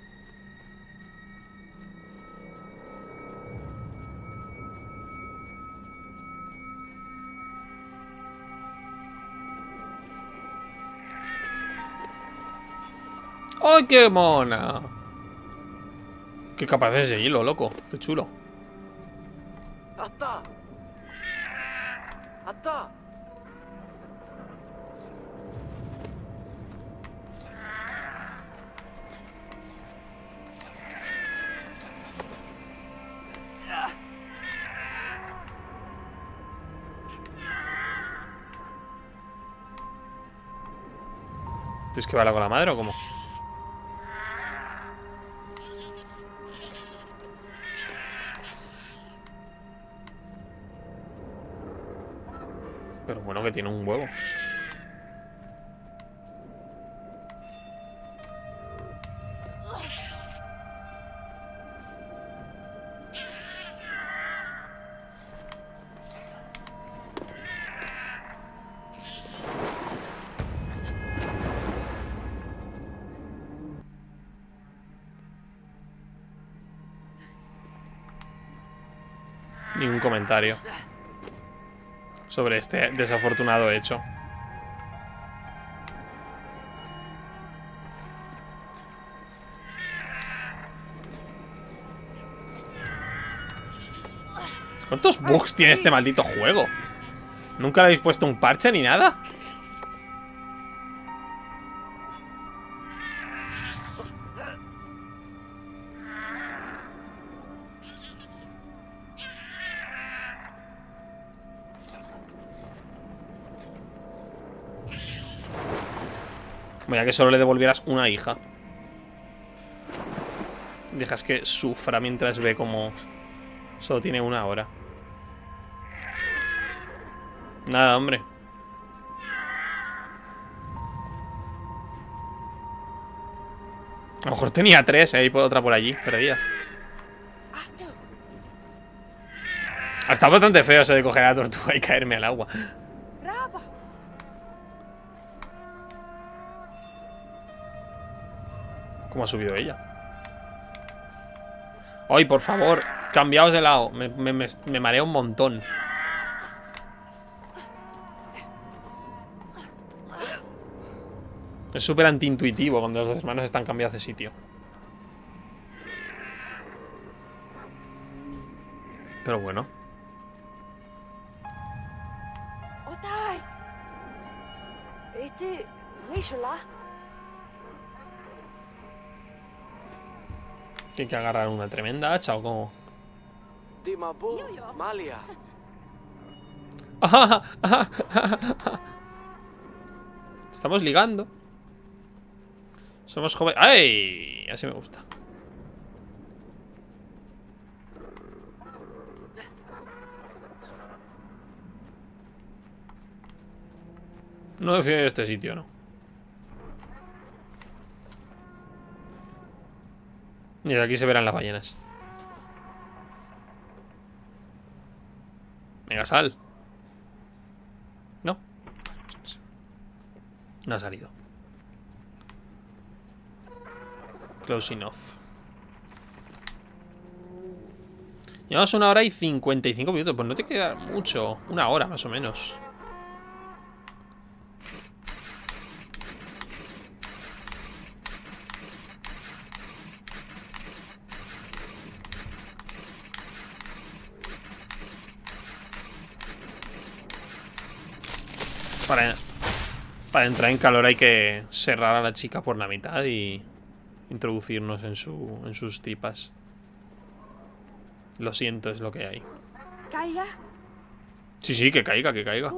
¡Ay, qué mona! Qué capaz es de hilo, loco. Qué chulo. ¡Ata! ¡Ata! ¿Tienes que bailar con la madre o cómo? Pero bueno, que tiene un huevo. Ningún comentario sobre este desafortunado hecho. ¿Cuántos bugs tiene este maldito juego? ¿Nunca le habéis puesto un parche ni nada? Mira que solo le devolvieras una hija. Dejas que sufra mientras ve como solo tiene una hora. Nada, hombre. A lo mejor tenía tres, hay otra por allí, perdida. Está bastante feo eso de coger a la tortuga y caerme al agua. ¿Cómo ha subido ella? ¡Ay, por favor! Cambiaos de lado. Me mareo un montón. Es súper antiintuitivo cuando las dos manos están cambiadas de sitio. Pero bueno. ¿Que hay que agarrar una tremenda hacha o cómo? Dimabu, Malia. Estamos ligando. Somos jóvenes. ¡Ay! Así me gusta. No me fío de este sitio, ¿no? Y de aquí se verán las ballenas. Venga, sal. No. No ha salido. Close enough. Llevamos 1 hora y 55 minutos. Pues no te queda mucho. 1 hora más o menos. Para entrar en calor hay que cerrar a la chica por la mitad y introducirnos en sus tripas. Lo siento, es lo que hay. ¿Caiga? Sí, sí, que caiga, que caiga.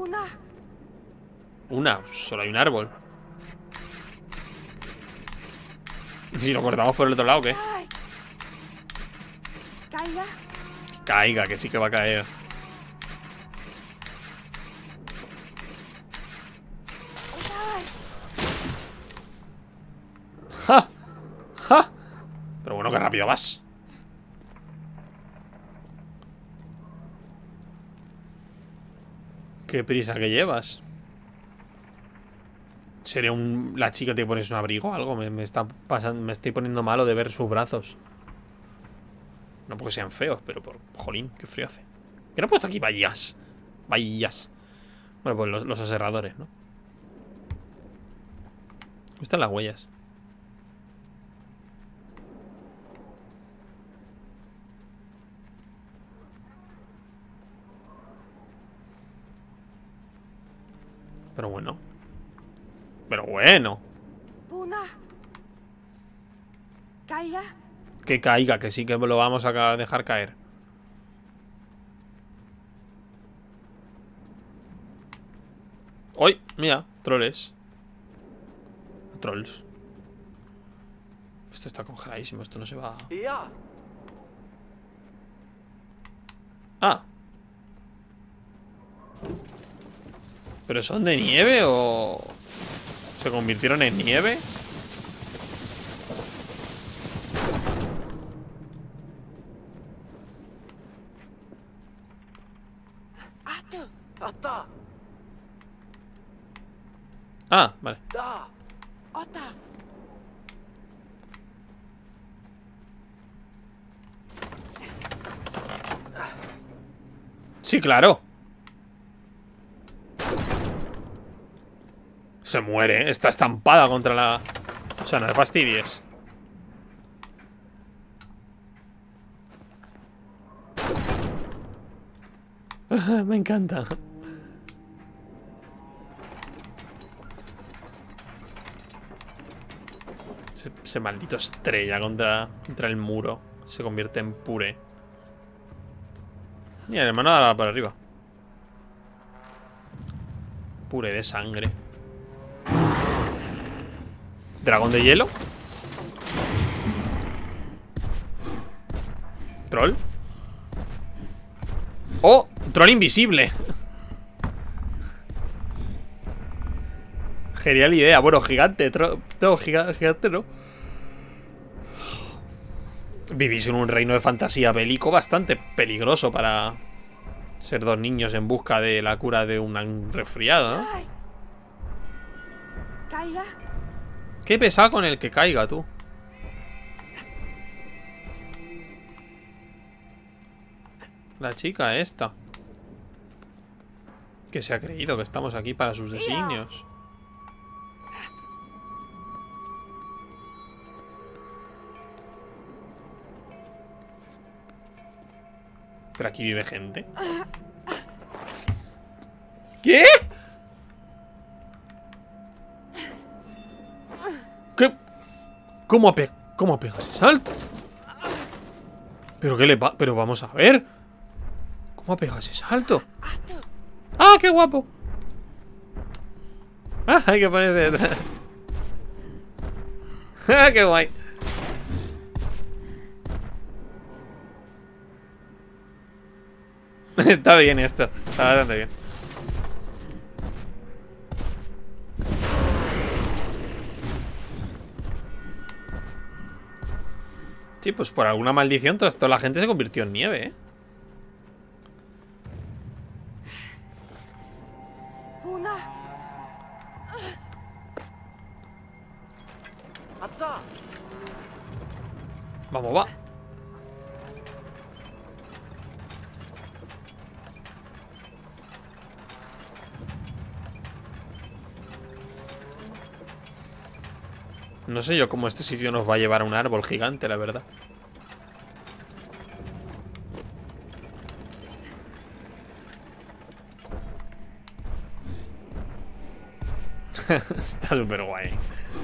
Una, solo hay un árbol. Si lo cortamos por el otro lado, ¿qué? Caiga. Caiga, que sí que va a caer. ¡Ja! ¡Ja! Pero bueno, qué rápido vas. Qué prisa que llevas. ¿Sería la chica te pones un abrigo o algo? Me está pasando, me estoy poniendo malo de ver sus brazos. No porque sean feos, pero por... Jolín, qué frío hace. ¿Qué no he puesto aquí bahías? Bahías. Bueno, pues los aserradores, ¿no? ¿Dónde están las huellas? Pero bueno. Pero bueno. Puna. Caiga. Que caiga, que sí que lo vamos a dejar caer. ¡Uy! Mira, troles. Trolls. Esto está congeladísimo, esto no se va. Ja. Ah. ¿Pero son de nieve o se convirtieron en nieve? Ato. Ata. Ah, vale. Da. Ota. Sí, claro. Se muere, está estampada contra la... O sea, no te fastidies. Me encanta. Ese maldito estrella contra el muro. Se convierte en puré. Mira, el hermano ahora para arriba. Puré de sangre. ¿Dragón de hielo? ¿Troll? ¡Oh! ¡Troll invisible! Genial idea. Bueno, gigante. No, gigante no. Vivís en un reino de fantasía bélico bastante peligroso para ser dos niños en busca de la cura de un resfriado, ¿no? Caiga. Qué pesado con el que caiga, tú. La chica esta. Que se ha creído que estamos aquí para sus designios. Pero aquí vive gente. ¿Qué? ¿Qué? ¿Cómo pega ese salto? ¿Pero qué le pasa? Pero vamos a ver. ¿Cómo pega ese salto? Ato. ¡Ah, qué guapo! ¡Ah, hay que ponerse! ¡Ah, qué guay! Está bien esto. Está bastante bien. Sí, pues por alguna maldición toda la gente se convirtió en nieve, ¿eh? Puna. Ata. Vamos, va. No sé yo cómo este sitio nos va a llevar a un árbol gigante, la verdad. Está súper guay.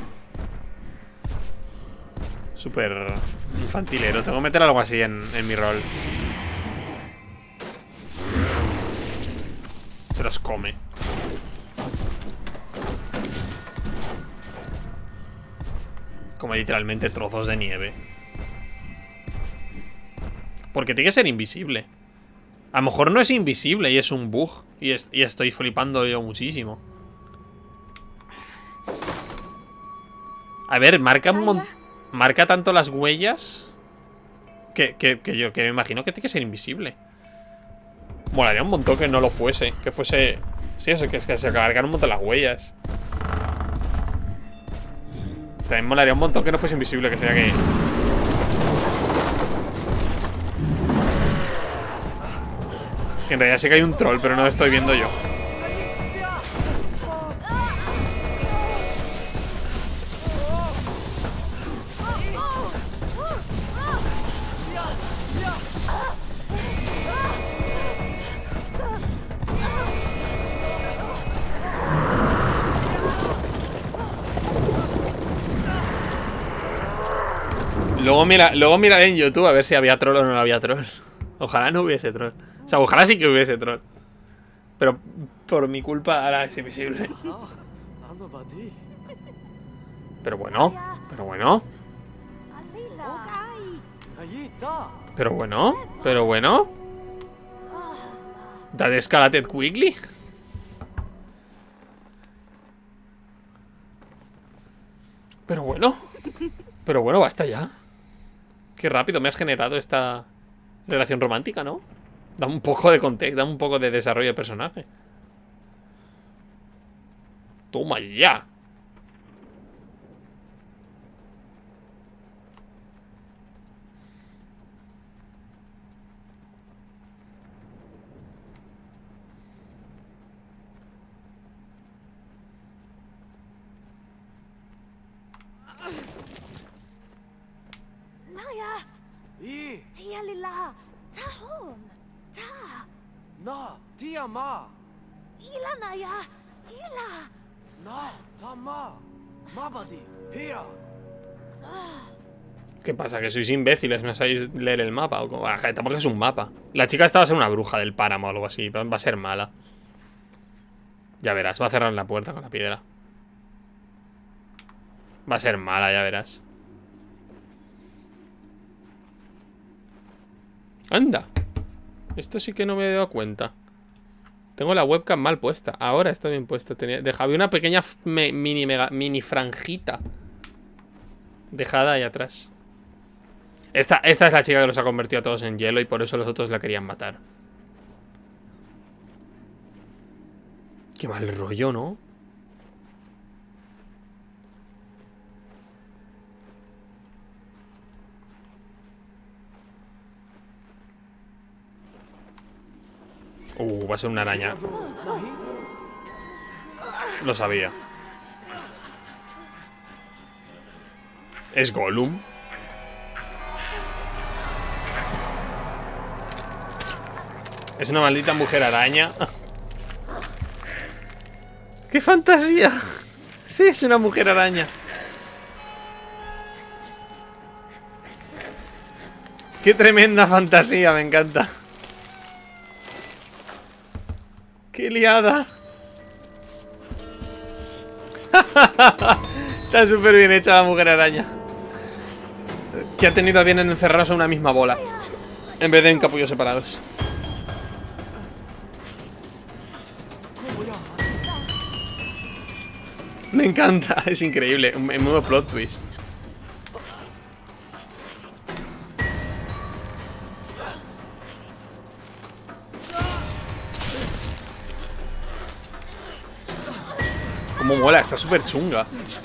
Súper infantilero. Tengo que meter algo así en mi rol. Se los come. como literalmente trozos de nieve. Porque tiene que ser invisible. A lo mejor no es invisible y es un bug. Y estoy flipando yo muchísimo. A ver, marca tanto las huellas que me imagino que tiene que ser invisible. Molaría un montón que no lo fuese. Que fuese... Sí, eso, que se cargaran un montón las huellas. También molaría un montón que no fuese invisible. Que sea que... Que en realidad sí que hay un troll, pero no lo estoy viendo yo. Luego miraré en YouTube a ver si había troll o no había troll. Ojalá no hubiese troll. O sea, ojalá sí que hubiese troll. Pero por mi culpa ahora es invisible. Pero bueno. Pero bueno. Pero bueno. Pero bueno. That escalated quickly. Pero bueno. Pero bueno, basta ya. Qué rápido me has generado esta relación romántica, ¿no? Da un poco de contexto, da un poco de desarrollo de personaje. Toma ya. Tia lilla, tahon, ta. Na, tia ma. Ila naya, ila. Na, ta ma. Mabadi, here. ¿Qué pasa? ¿Que sois imbéciles? ¿No sabéis leer el mapa? O como... Tampoco es un mapa. La chica esta va a ser una bruja del páramo o algo así. Va a ser mala. Ya verás, va a cerrar la puerta con la piedra. Va a ser mala, ya verás. Anda. Esto sí que no me he dado cuenta. Tengo la webcam mal puesta. Ahora está bien puesta. Había una pequeña mini franjita dejada ahí atrás. Esta es la chica que los ha convertido a todos en hielo y por eso los otros la querían matar. Qué mal rollo, ¿no? Va a ser una araña. Lo sabía. ¿Es Gollum? Es una maldita mujer araña. ¡Qué fantasía! Sí, es una mujer araña. ¡Qué tremenda fantasía! Me encanta. ¡Qué liada! Está súper bien hecha la mujer araña. Que ha tenido a bien en encerrarse en una misma bola en vez de en capullos separados. Me encanta, es increíble. En modo plot twist. Cómo mola, está súper chunga.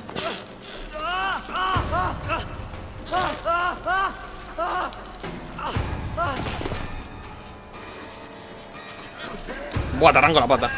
Buah, te arranco la pata.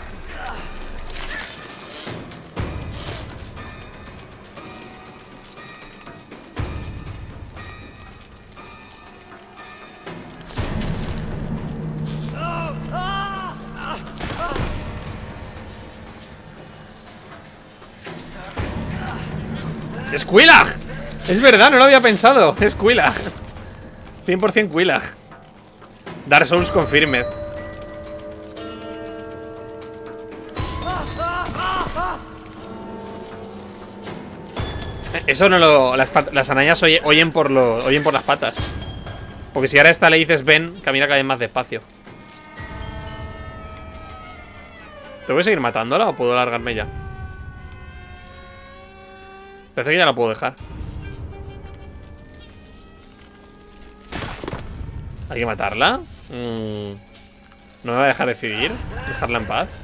¡Squillag! Es verdad, no lo había pensado. Es Squillag. 100% Squillag. Dark Souls confirmed. Eso no lo... Las arañas oyen por las patas. Porque si ahora a esta le dices ven, camina cada vez más despacio. ¿Tengo que seguir matándola o puedo largarme ya? Parece que ya la puedo dejar. ¿Hay que matarla? ¿No me va a dejar decidir? ¿Dejarla en paz?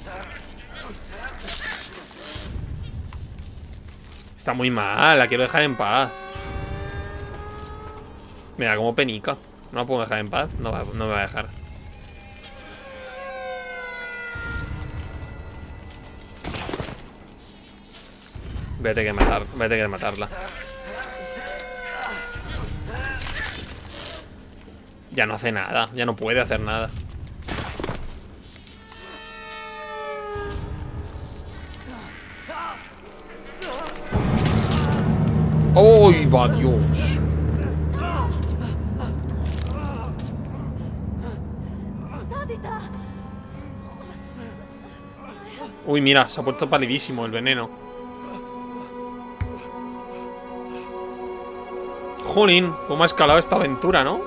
Está muy mal, la quiero dejar en paz. Mira, como penica. No la puedo dejar en paz. No me va a dejar. Vete que matarla. Ya no hace nada. Ya no puede hacer nada. ¡Ay, va Dios! Uy, mira, se ha puesto palidísimo el veneno. Jolín, cómo ha escalado esta aventura, ¿no?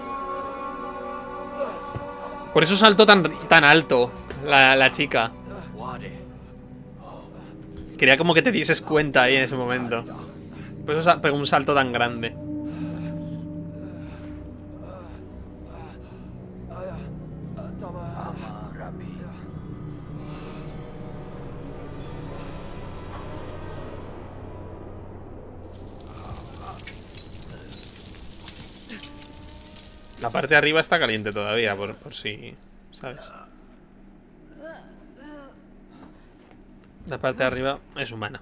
Por eso saltó tan alto la chica. Quería como que te dieses cuenta ahí en ese momento. Por eso pegó un salto tan grande. La parte de arriba está caliente todavía, por si... ¿sabes? La parte de arriba es humana.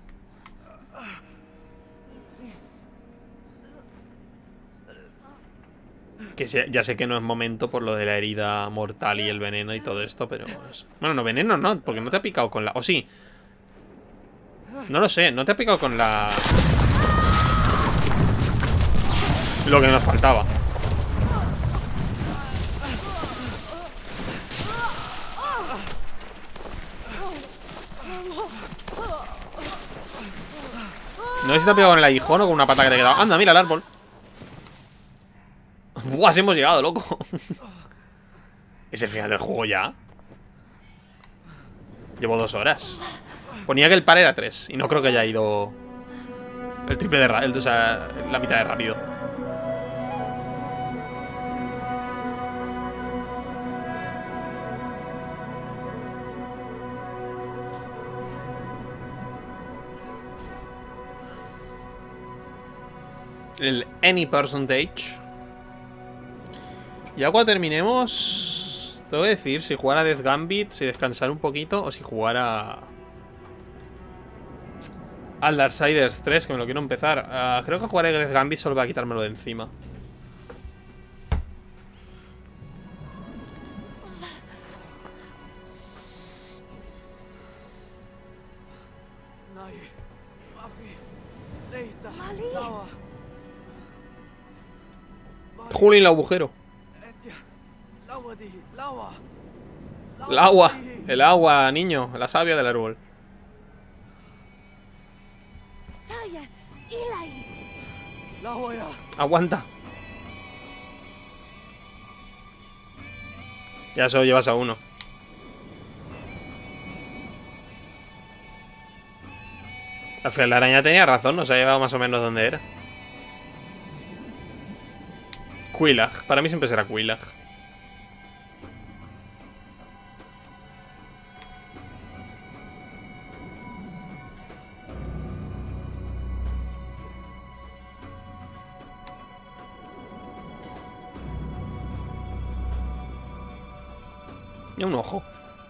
Que ya sé que no es momento por lo de la herida mortal y el veneno y todo esto, pero... Bueno, no, veneno no, porque no te ha picado con la... ¿O sí? No lo sé, no te ha picado con la... Lo que nos faltaba. No sé si te ha pegado en el aguijón o con una pata que te ha quedado. Anda, mira el árbol. Buah, sí hemos llegado, loco. ¿Es el final del juego ya? Llevo 2 horas. Ponía que el par era 3. Y no creo que haya ido el triple de rápido. O sea, la mitad de rápido. El any percentage. Ya cuando terminemos, te voy a decir si jugar a Death Gambit, si descansar un poquito o si jugar al Darksiders 3, que me lo quiero empezar. Creo que jugaré a Death Gambit solo para quitármelo de encima. Jolín, el agujero. El agua, niño, la savia del árbol. Aguanta. Ya solo llevas a uno. Al final la araña tenía razón, nos ha llevado más o menos donde era. Quillag, para mí siempre será Quillag. Y un ojo.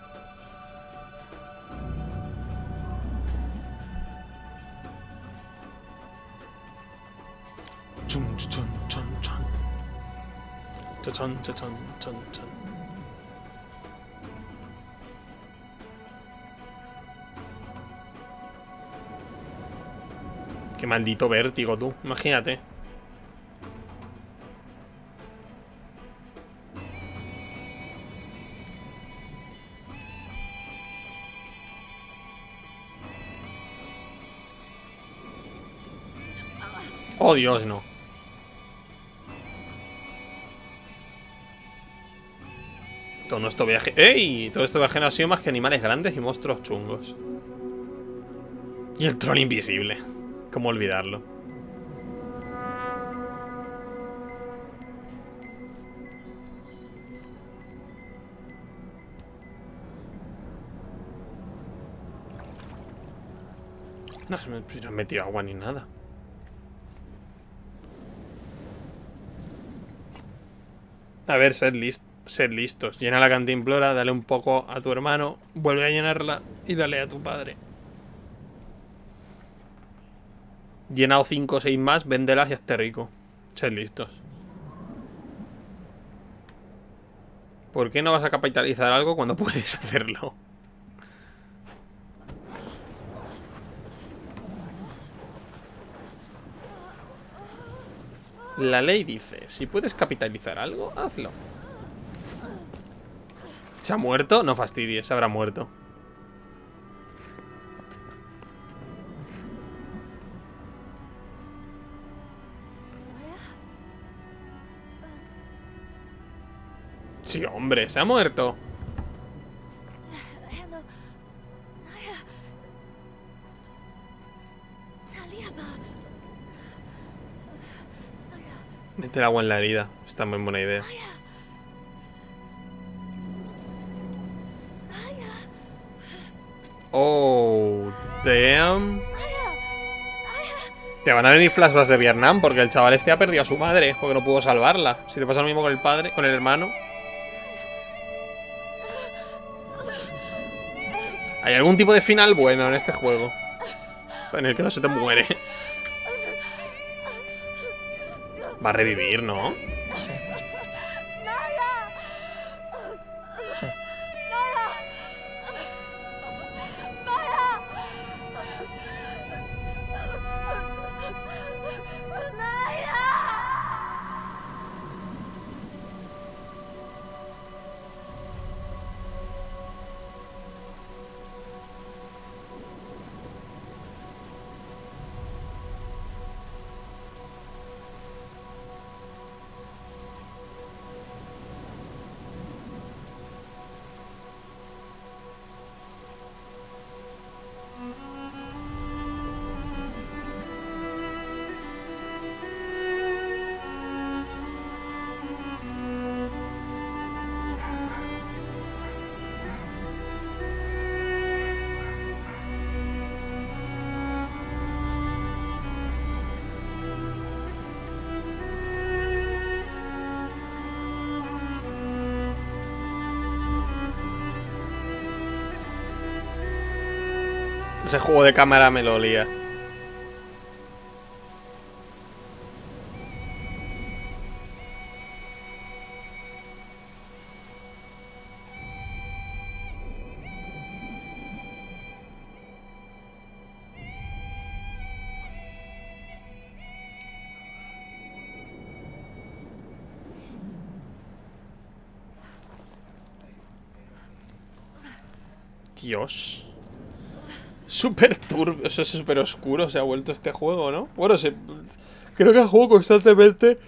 Chun, chun, chun, chun. Chun, chun, chun, chun, chun. Qué maldito vértigo, tú. Imagínate. Oh, Dios, no. Todo nuestro viaje... ¡Ey! Todo este viaje no ha sido más que animales grandes y monstruos chungos. Y el troll invisible. ¿Cómo olvidarlo? No se me han metido agua ni nada. A ver, sed listos. Llena la cantimplora, dale un poco a tu hermano, vuelve a llenarla y dale a tu padre. Llenado 5 o 6 más, véndelas y hazte rico. Sed listos. ¿Por qué no vas a capitalizar algo cuando puedes hacerlo? La ley dice, si puedes capitalizar algo, hazlo. ¿Se ha muerto? No fastidies, se habrá muerto. Sí, hombre, se ha muerto. Meter agua en la herida. Está muy buena idea. Oh, damn. Te van a venir flashbacks de Vietnam porque el chaval este ha perdido a su madre porque no pudo salvarla. Si te pasa lo mismo con el padre, con el hermano. ¿Hay algún tipo de final bueno en este juego? En el que no se te muere. Va a revivir, ¿no? Ese juego de cámara me lo olía. Dios. Súper turbio, o sea, súper oscuro se ha vuelto este juego, ¿no? Bueno, creo que el juego constantemente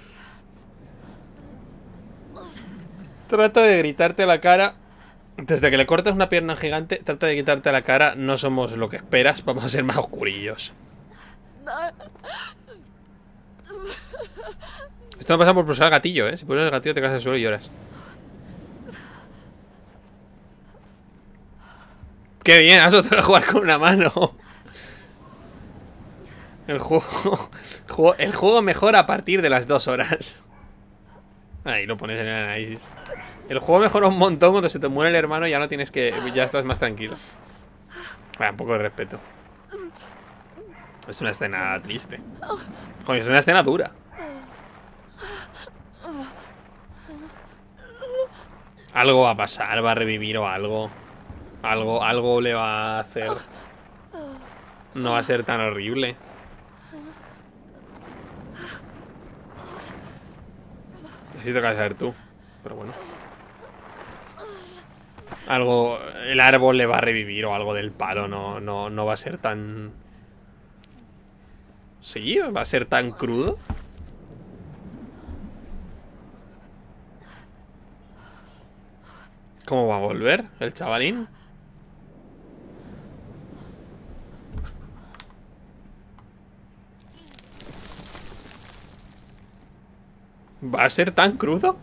trata de gritarte a la cara. Desde que le cortas una pierna gigante, trata de quitarte a la cara. No somos lo que esperas, vamos a ser más oscurillos. Esto no pasa por pulsar el gatillo, ¿eh? Si pulsas el gatillo te caes al suelo y lloras. ¡Qué bien! Eso te voy a jugar con una mano. El juego mejora a partir de las 2 horas. Ahí lo pones en el análisis. El juego mejora un montón cuando se te muere el hermano. Ya no tienes que... Ya estás más tranquilo. Un poco de respeto. Es una escena triste. Joder, es una escena dura. Algo va a pasar, va a revivir o algo. Algo le va a hacer. No va a ser tan horrible. Necesito que saber tú. Pero bueno. Algo. El árbol le va a revivir o algo del palo. No va a ser tan. ¿Sí? ¿Va a ser tan crudo? ¿Cómo va a volver el chavalín? ¿Va a ser tan crudo?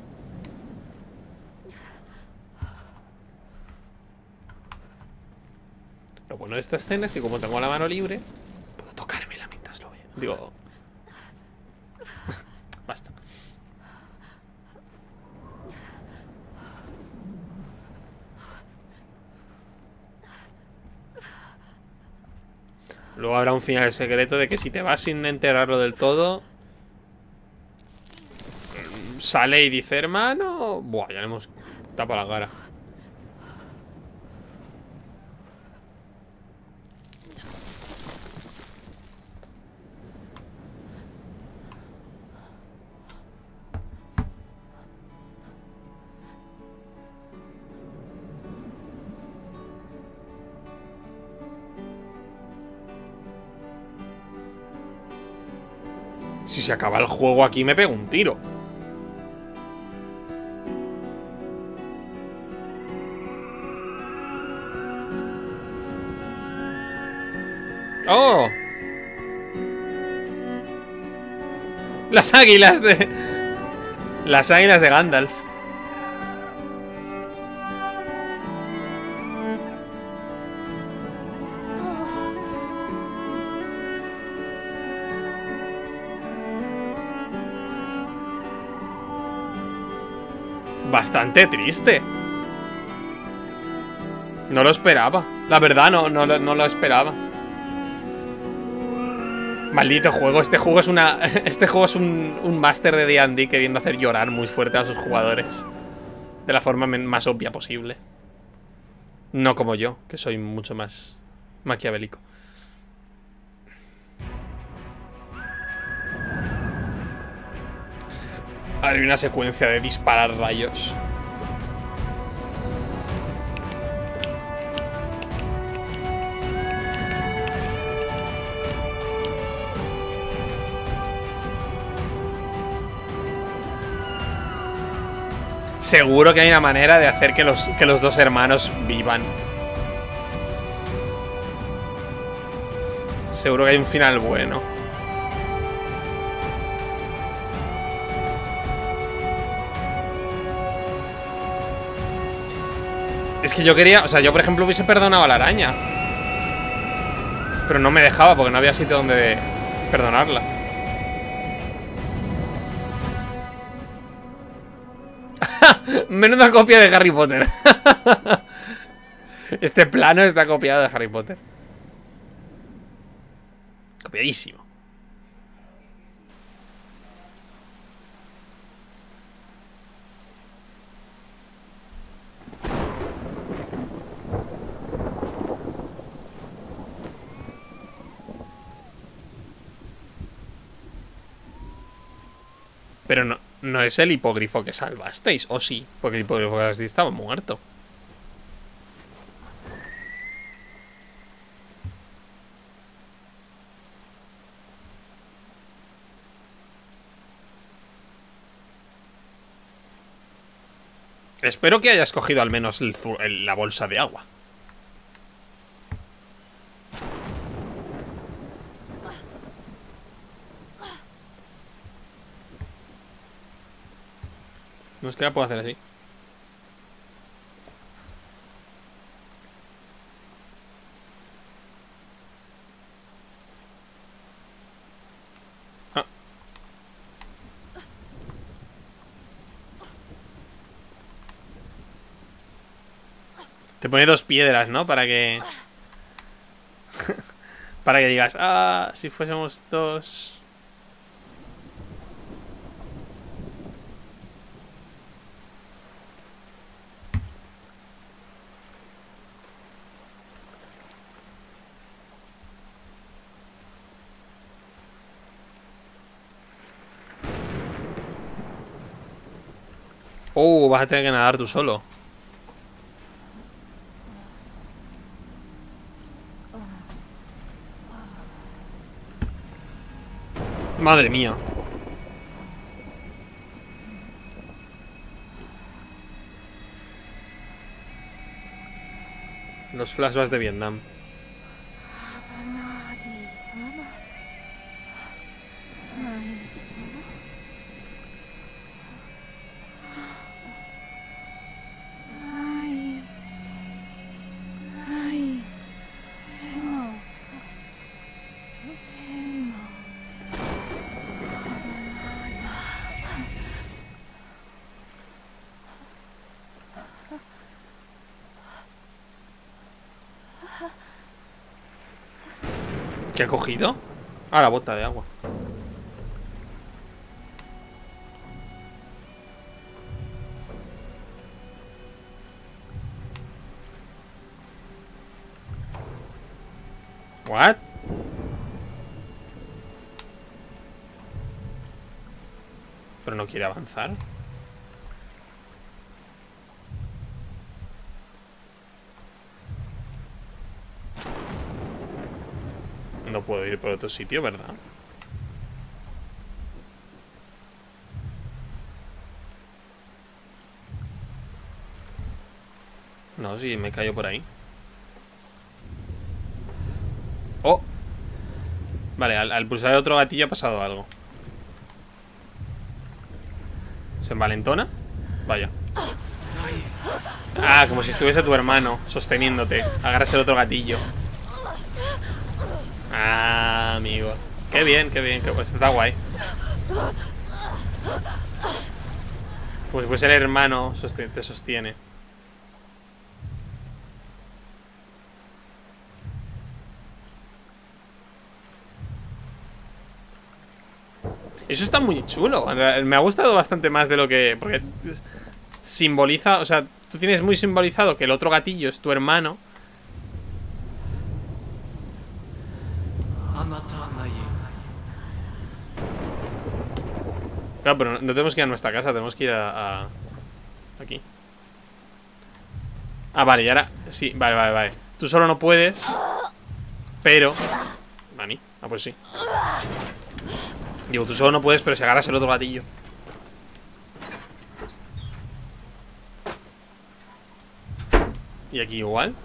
Lo bueno de esta escena es que como tengo la mano libre, puedo tocármela mientras lo veo. Digo... Basta. Luego habrá un final secreto de que si te vas sin enterarlo del todo, sale y dice, hermano... Buah, ya le hemos tapado la cara. Si se acaba el juego aquí me pego un tiro. ¡Oh! Las águilas de... Las águilas de Gandalf. Bastante triste. No lo esperaba. La verdad, no lo esperaba. Maldito juego. Este juego es una... Este juego es un máster de D&D queriendo hacer llorar muy fuerte a sus jugadores. De la forma más obvia posible. No como yo, que soy mucho más maquiavélico. Hay una secuencia de disparar rayos. Seguro que hay una manera de hacer que los dos hermanos vivan. Seguro que hay un final bueno. Es que yo quería... O sea, yo por ejemplo hubiese perdonado a la araña. Pero no me dejaba porque no había sitio donde perdonarla. Menuda copia de Harry Potter. Este plano está copiado de Harry Potter. Copiadísimo. Pero no es el hipogrifo que salvasteis, ¿o sí? Porque el hipogrifo que salvasteis estaba muerto. Espero que hayas cogido al menos la bolsa de agua. No es que la puedo hacer así. Ah. Te pone dos piedras, ¿no? Para que... para que digas, ah, si fuésemos dos... vas a tener que nadar tú solo. Madre mía. Los flashbacks de Vietnam. ¿Qué ha cogido? Ah, la bota de agua. ¿What? Pero no quiere avanzar. No puedo ir por otro sitio, ¿verdad? No, sí, me cayó por ahí. Oh. Vale, al pulsar el otro gatillo ha pasado algo. ¿Se envalentona? Vaya. Ah, como si estuviese tu hermano sosteniéndote. Agarras el otro gatillo. Ah, amigo. Qué bien, qué bien. Pues está guay. Pues el hermano te sostiene. Eso está muy chulo. Me ha gustado bastante más de lo que... Porque simboliza... O sea, tú tienes muy simbolizado que el otro gatillo es tu hermano. Claro, pero no tenemos que ir a nuestra casa. Tenemos que ir a... Aquí. Ah, vale, y ahora... Sí, vale. Tú solo no puedes. Pero... Nani. Ah, pues sí. Digo, tú solo no puedes, pero si agarras el otro gatillo. Y aquí igual.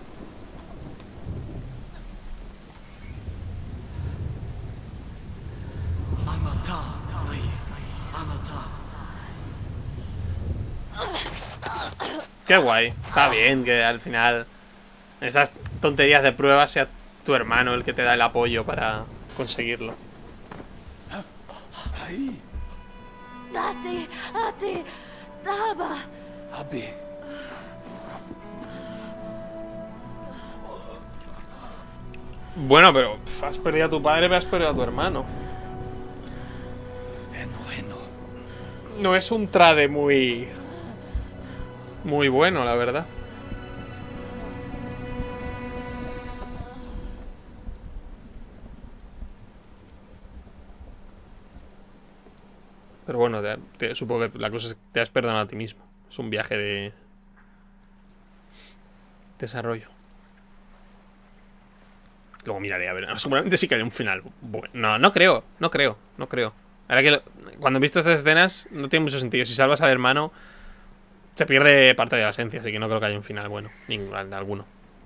Qué guay. Está bien que al final en estas tonterías de pruebas sea tu hermano el que te da el apoyo para conseguirlo. Ate, Daba. Bueno, pero has perdido a tu padre, pero has perdido a tu hermano. No es un trade muy bueno, la verdad. Pero bueno, supongo que la cosa es que te has perdonado a ti mismo. Es un viaje de desarrollo. Luego miraré, a ver. Seguramente sí que hay un final. Bueno, no creo. Ahora que cuando he visto estas escenas, no tiene mucho sentido. Si salvas al hermano, se pierde parte de la esencia. Así que no creo que haya un final bueno. Alguno.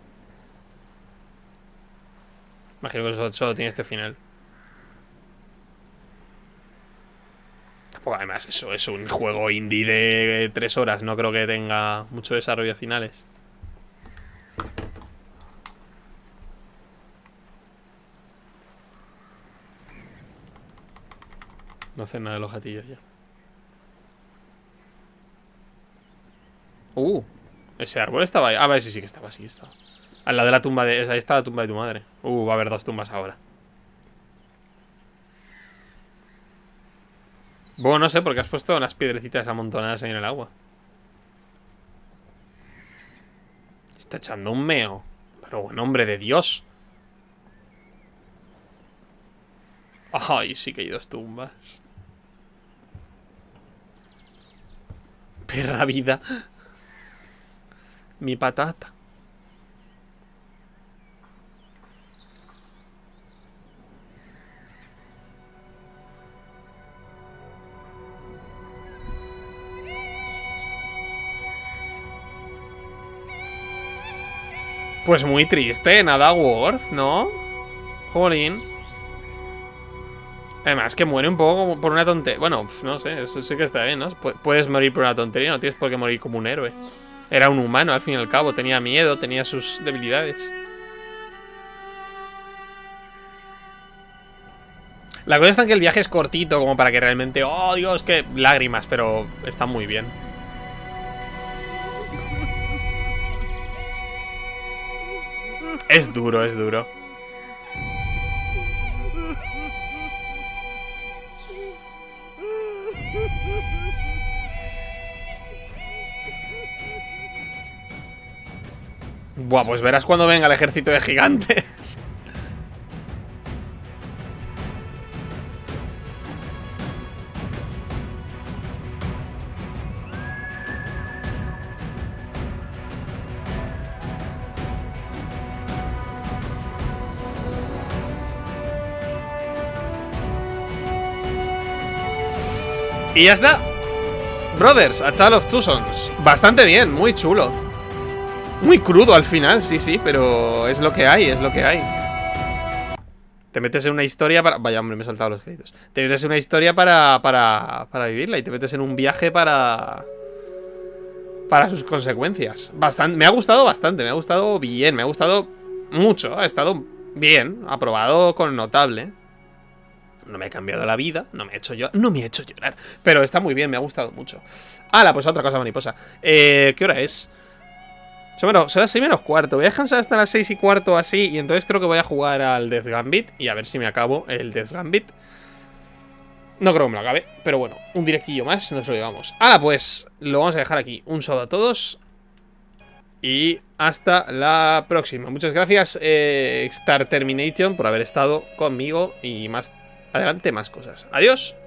Imagino que solo tiene este final. Tampoco, además, eso es un juego indie de 3 horas. No creo que tenga mucho desarrollo a finales. No hacen nada de los gatillos ya. Ese árbol estaba ahí. Ah, vale, sí que estaba, sí estaba. Al lado de la tumba de... Ahí está la tumba de tu madre. Va a haber 2 tumbas ahora. Bueno, no sé, porque has puesto las piedrecitas amontonadas ahí en el agua. Está echando un meo. Pero bueno, hombre de Dios. Ay, sí que hay 2 tumbas. Perra vida. Mi patata. Pues muy triste, nada worth, ¿no? Jolín. Además que muere un poco como por una tontería. Bueno, no sé, eso sí que está bien, ¿no? Puedes morir por una tontería, no tienes por qué morir como un héroe. Era un humano, al fin y al cabo, tenía miedo, tenía sus debilidades. La cosa está en que el viaje es cortito, como para que realmente... Oh, Dios, qué lágrimas, pero está muy bien. Es duro, es duro. Buah, pues verás cuando venga el ejército de gigantes. Y ya está. Brothers, A Tale of Two Sons. Bastante bien, muy chulo. Muy crudo al final, sí, sí, pero es lo que hay, es lo que hay. Te metes en una historia para... Vaya, hombre, me he saltado los créditos. Te metes en una historia para vivirla y te metes en un viaje para sus consecuencias. Bastante, me ha gustado bastante, me ha gustado bien, me ha gustado mucho. Ha estado bien, aprobado con notable. No me ha cambiado la vida, no me ha hecho llorar, pero está muy bien, me ha gustado mucho. ¡Hala! Pues otra cosa mariposa. ¿Qué hora es? Son las 6:45. Voy a descansar hasta las 6:15 así. Y entonces creo que voy a jugar al Death Gambit. Y a ver si me acabo el Death Gambit. No creo que me lo acabe, pero bueno, un directillo más, nos lo llevamos. ¡Hala! Pues lo vamos a dejar aquí. Un saludo a todos y hasta la próxima. Muchas gracias Star Termination por haber estado conmigo. Y más adelante más cosas. Adiós.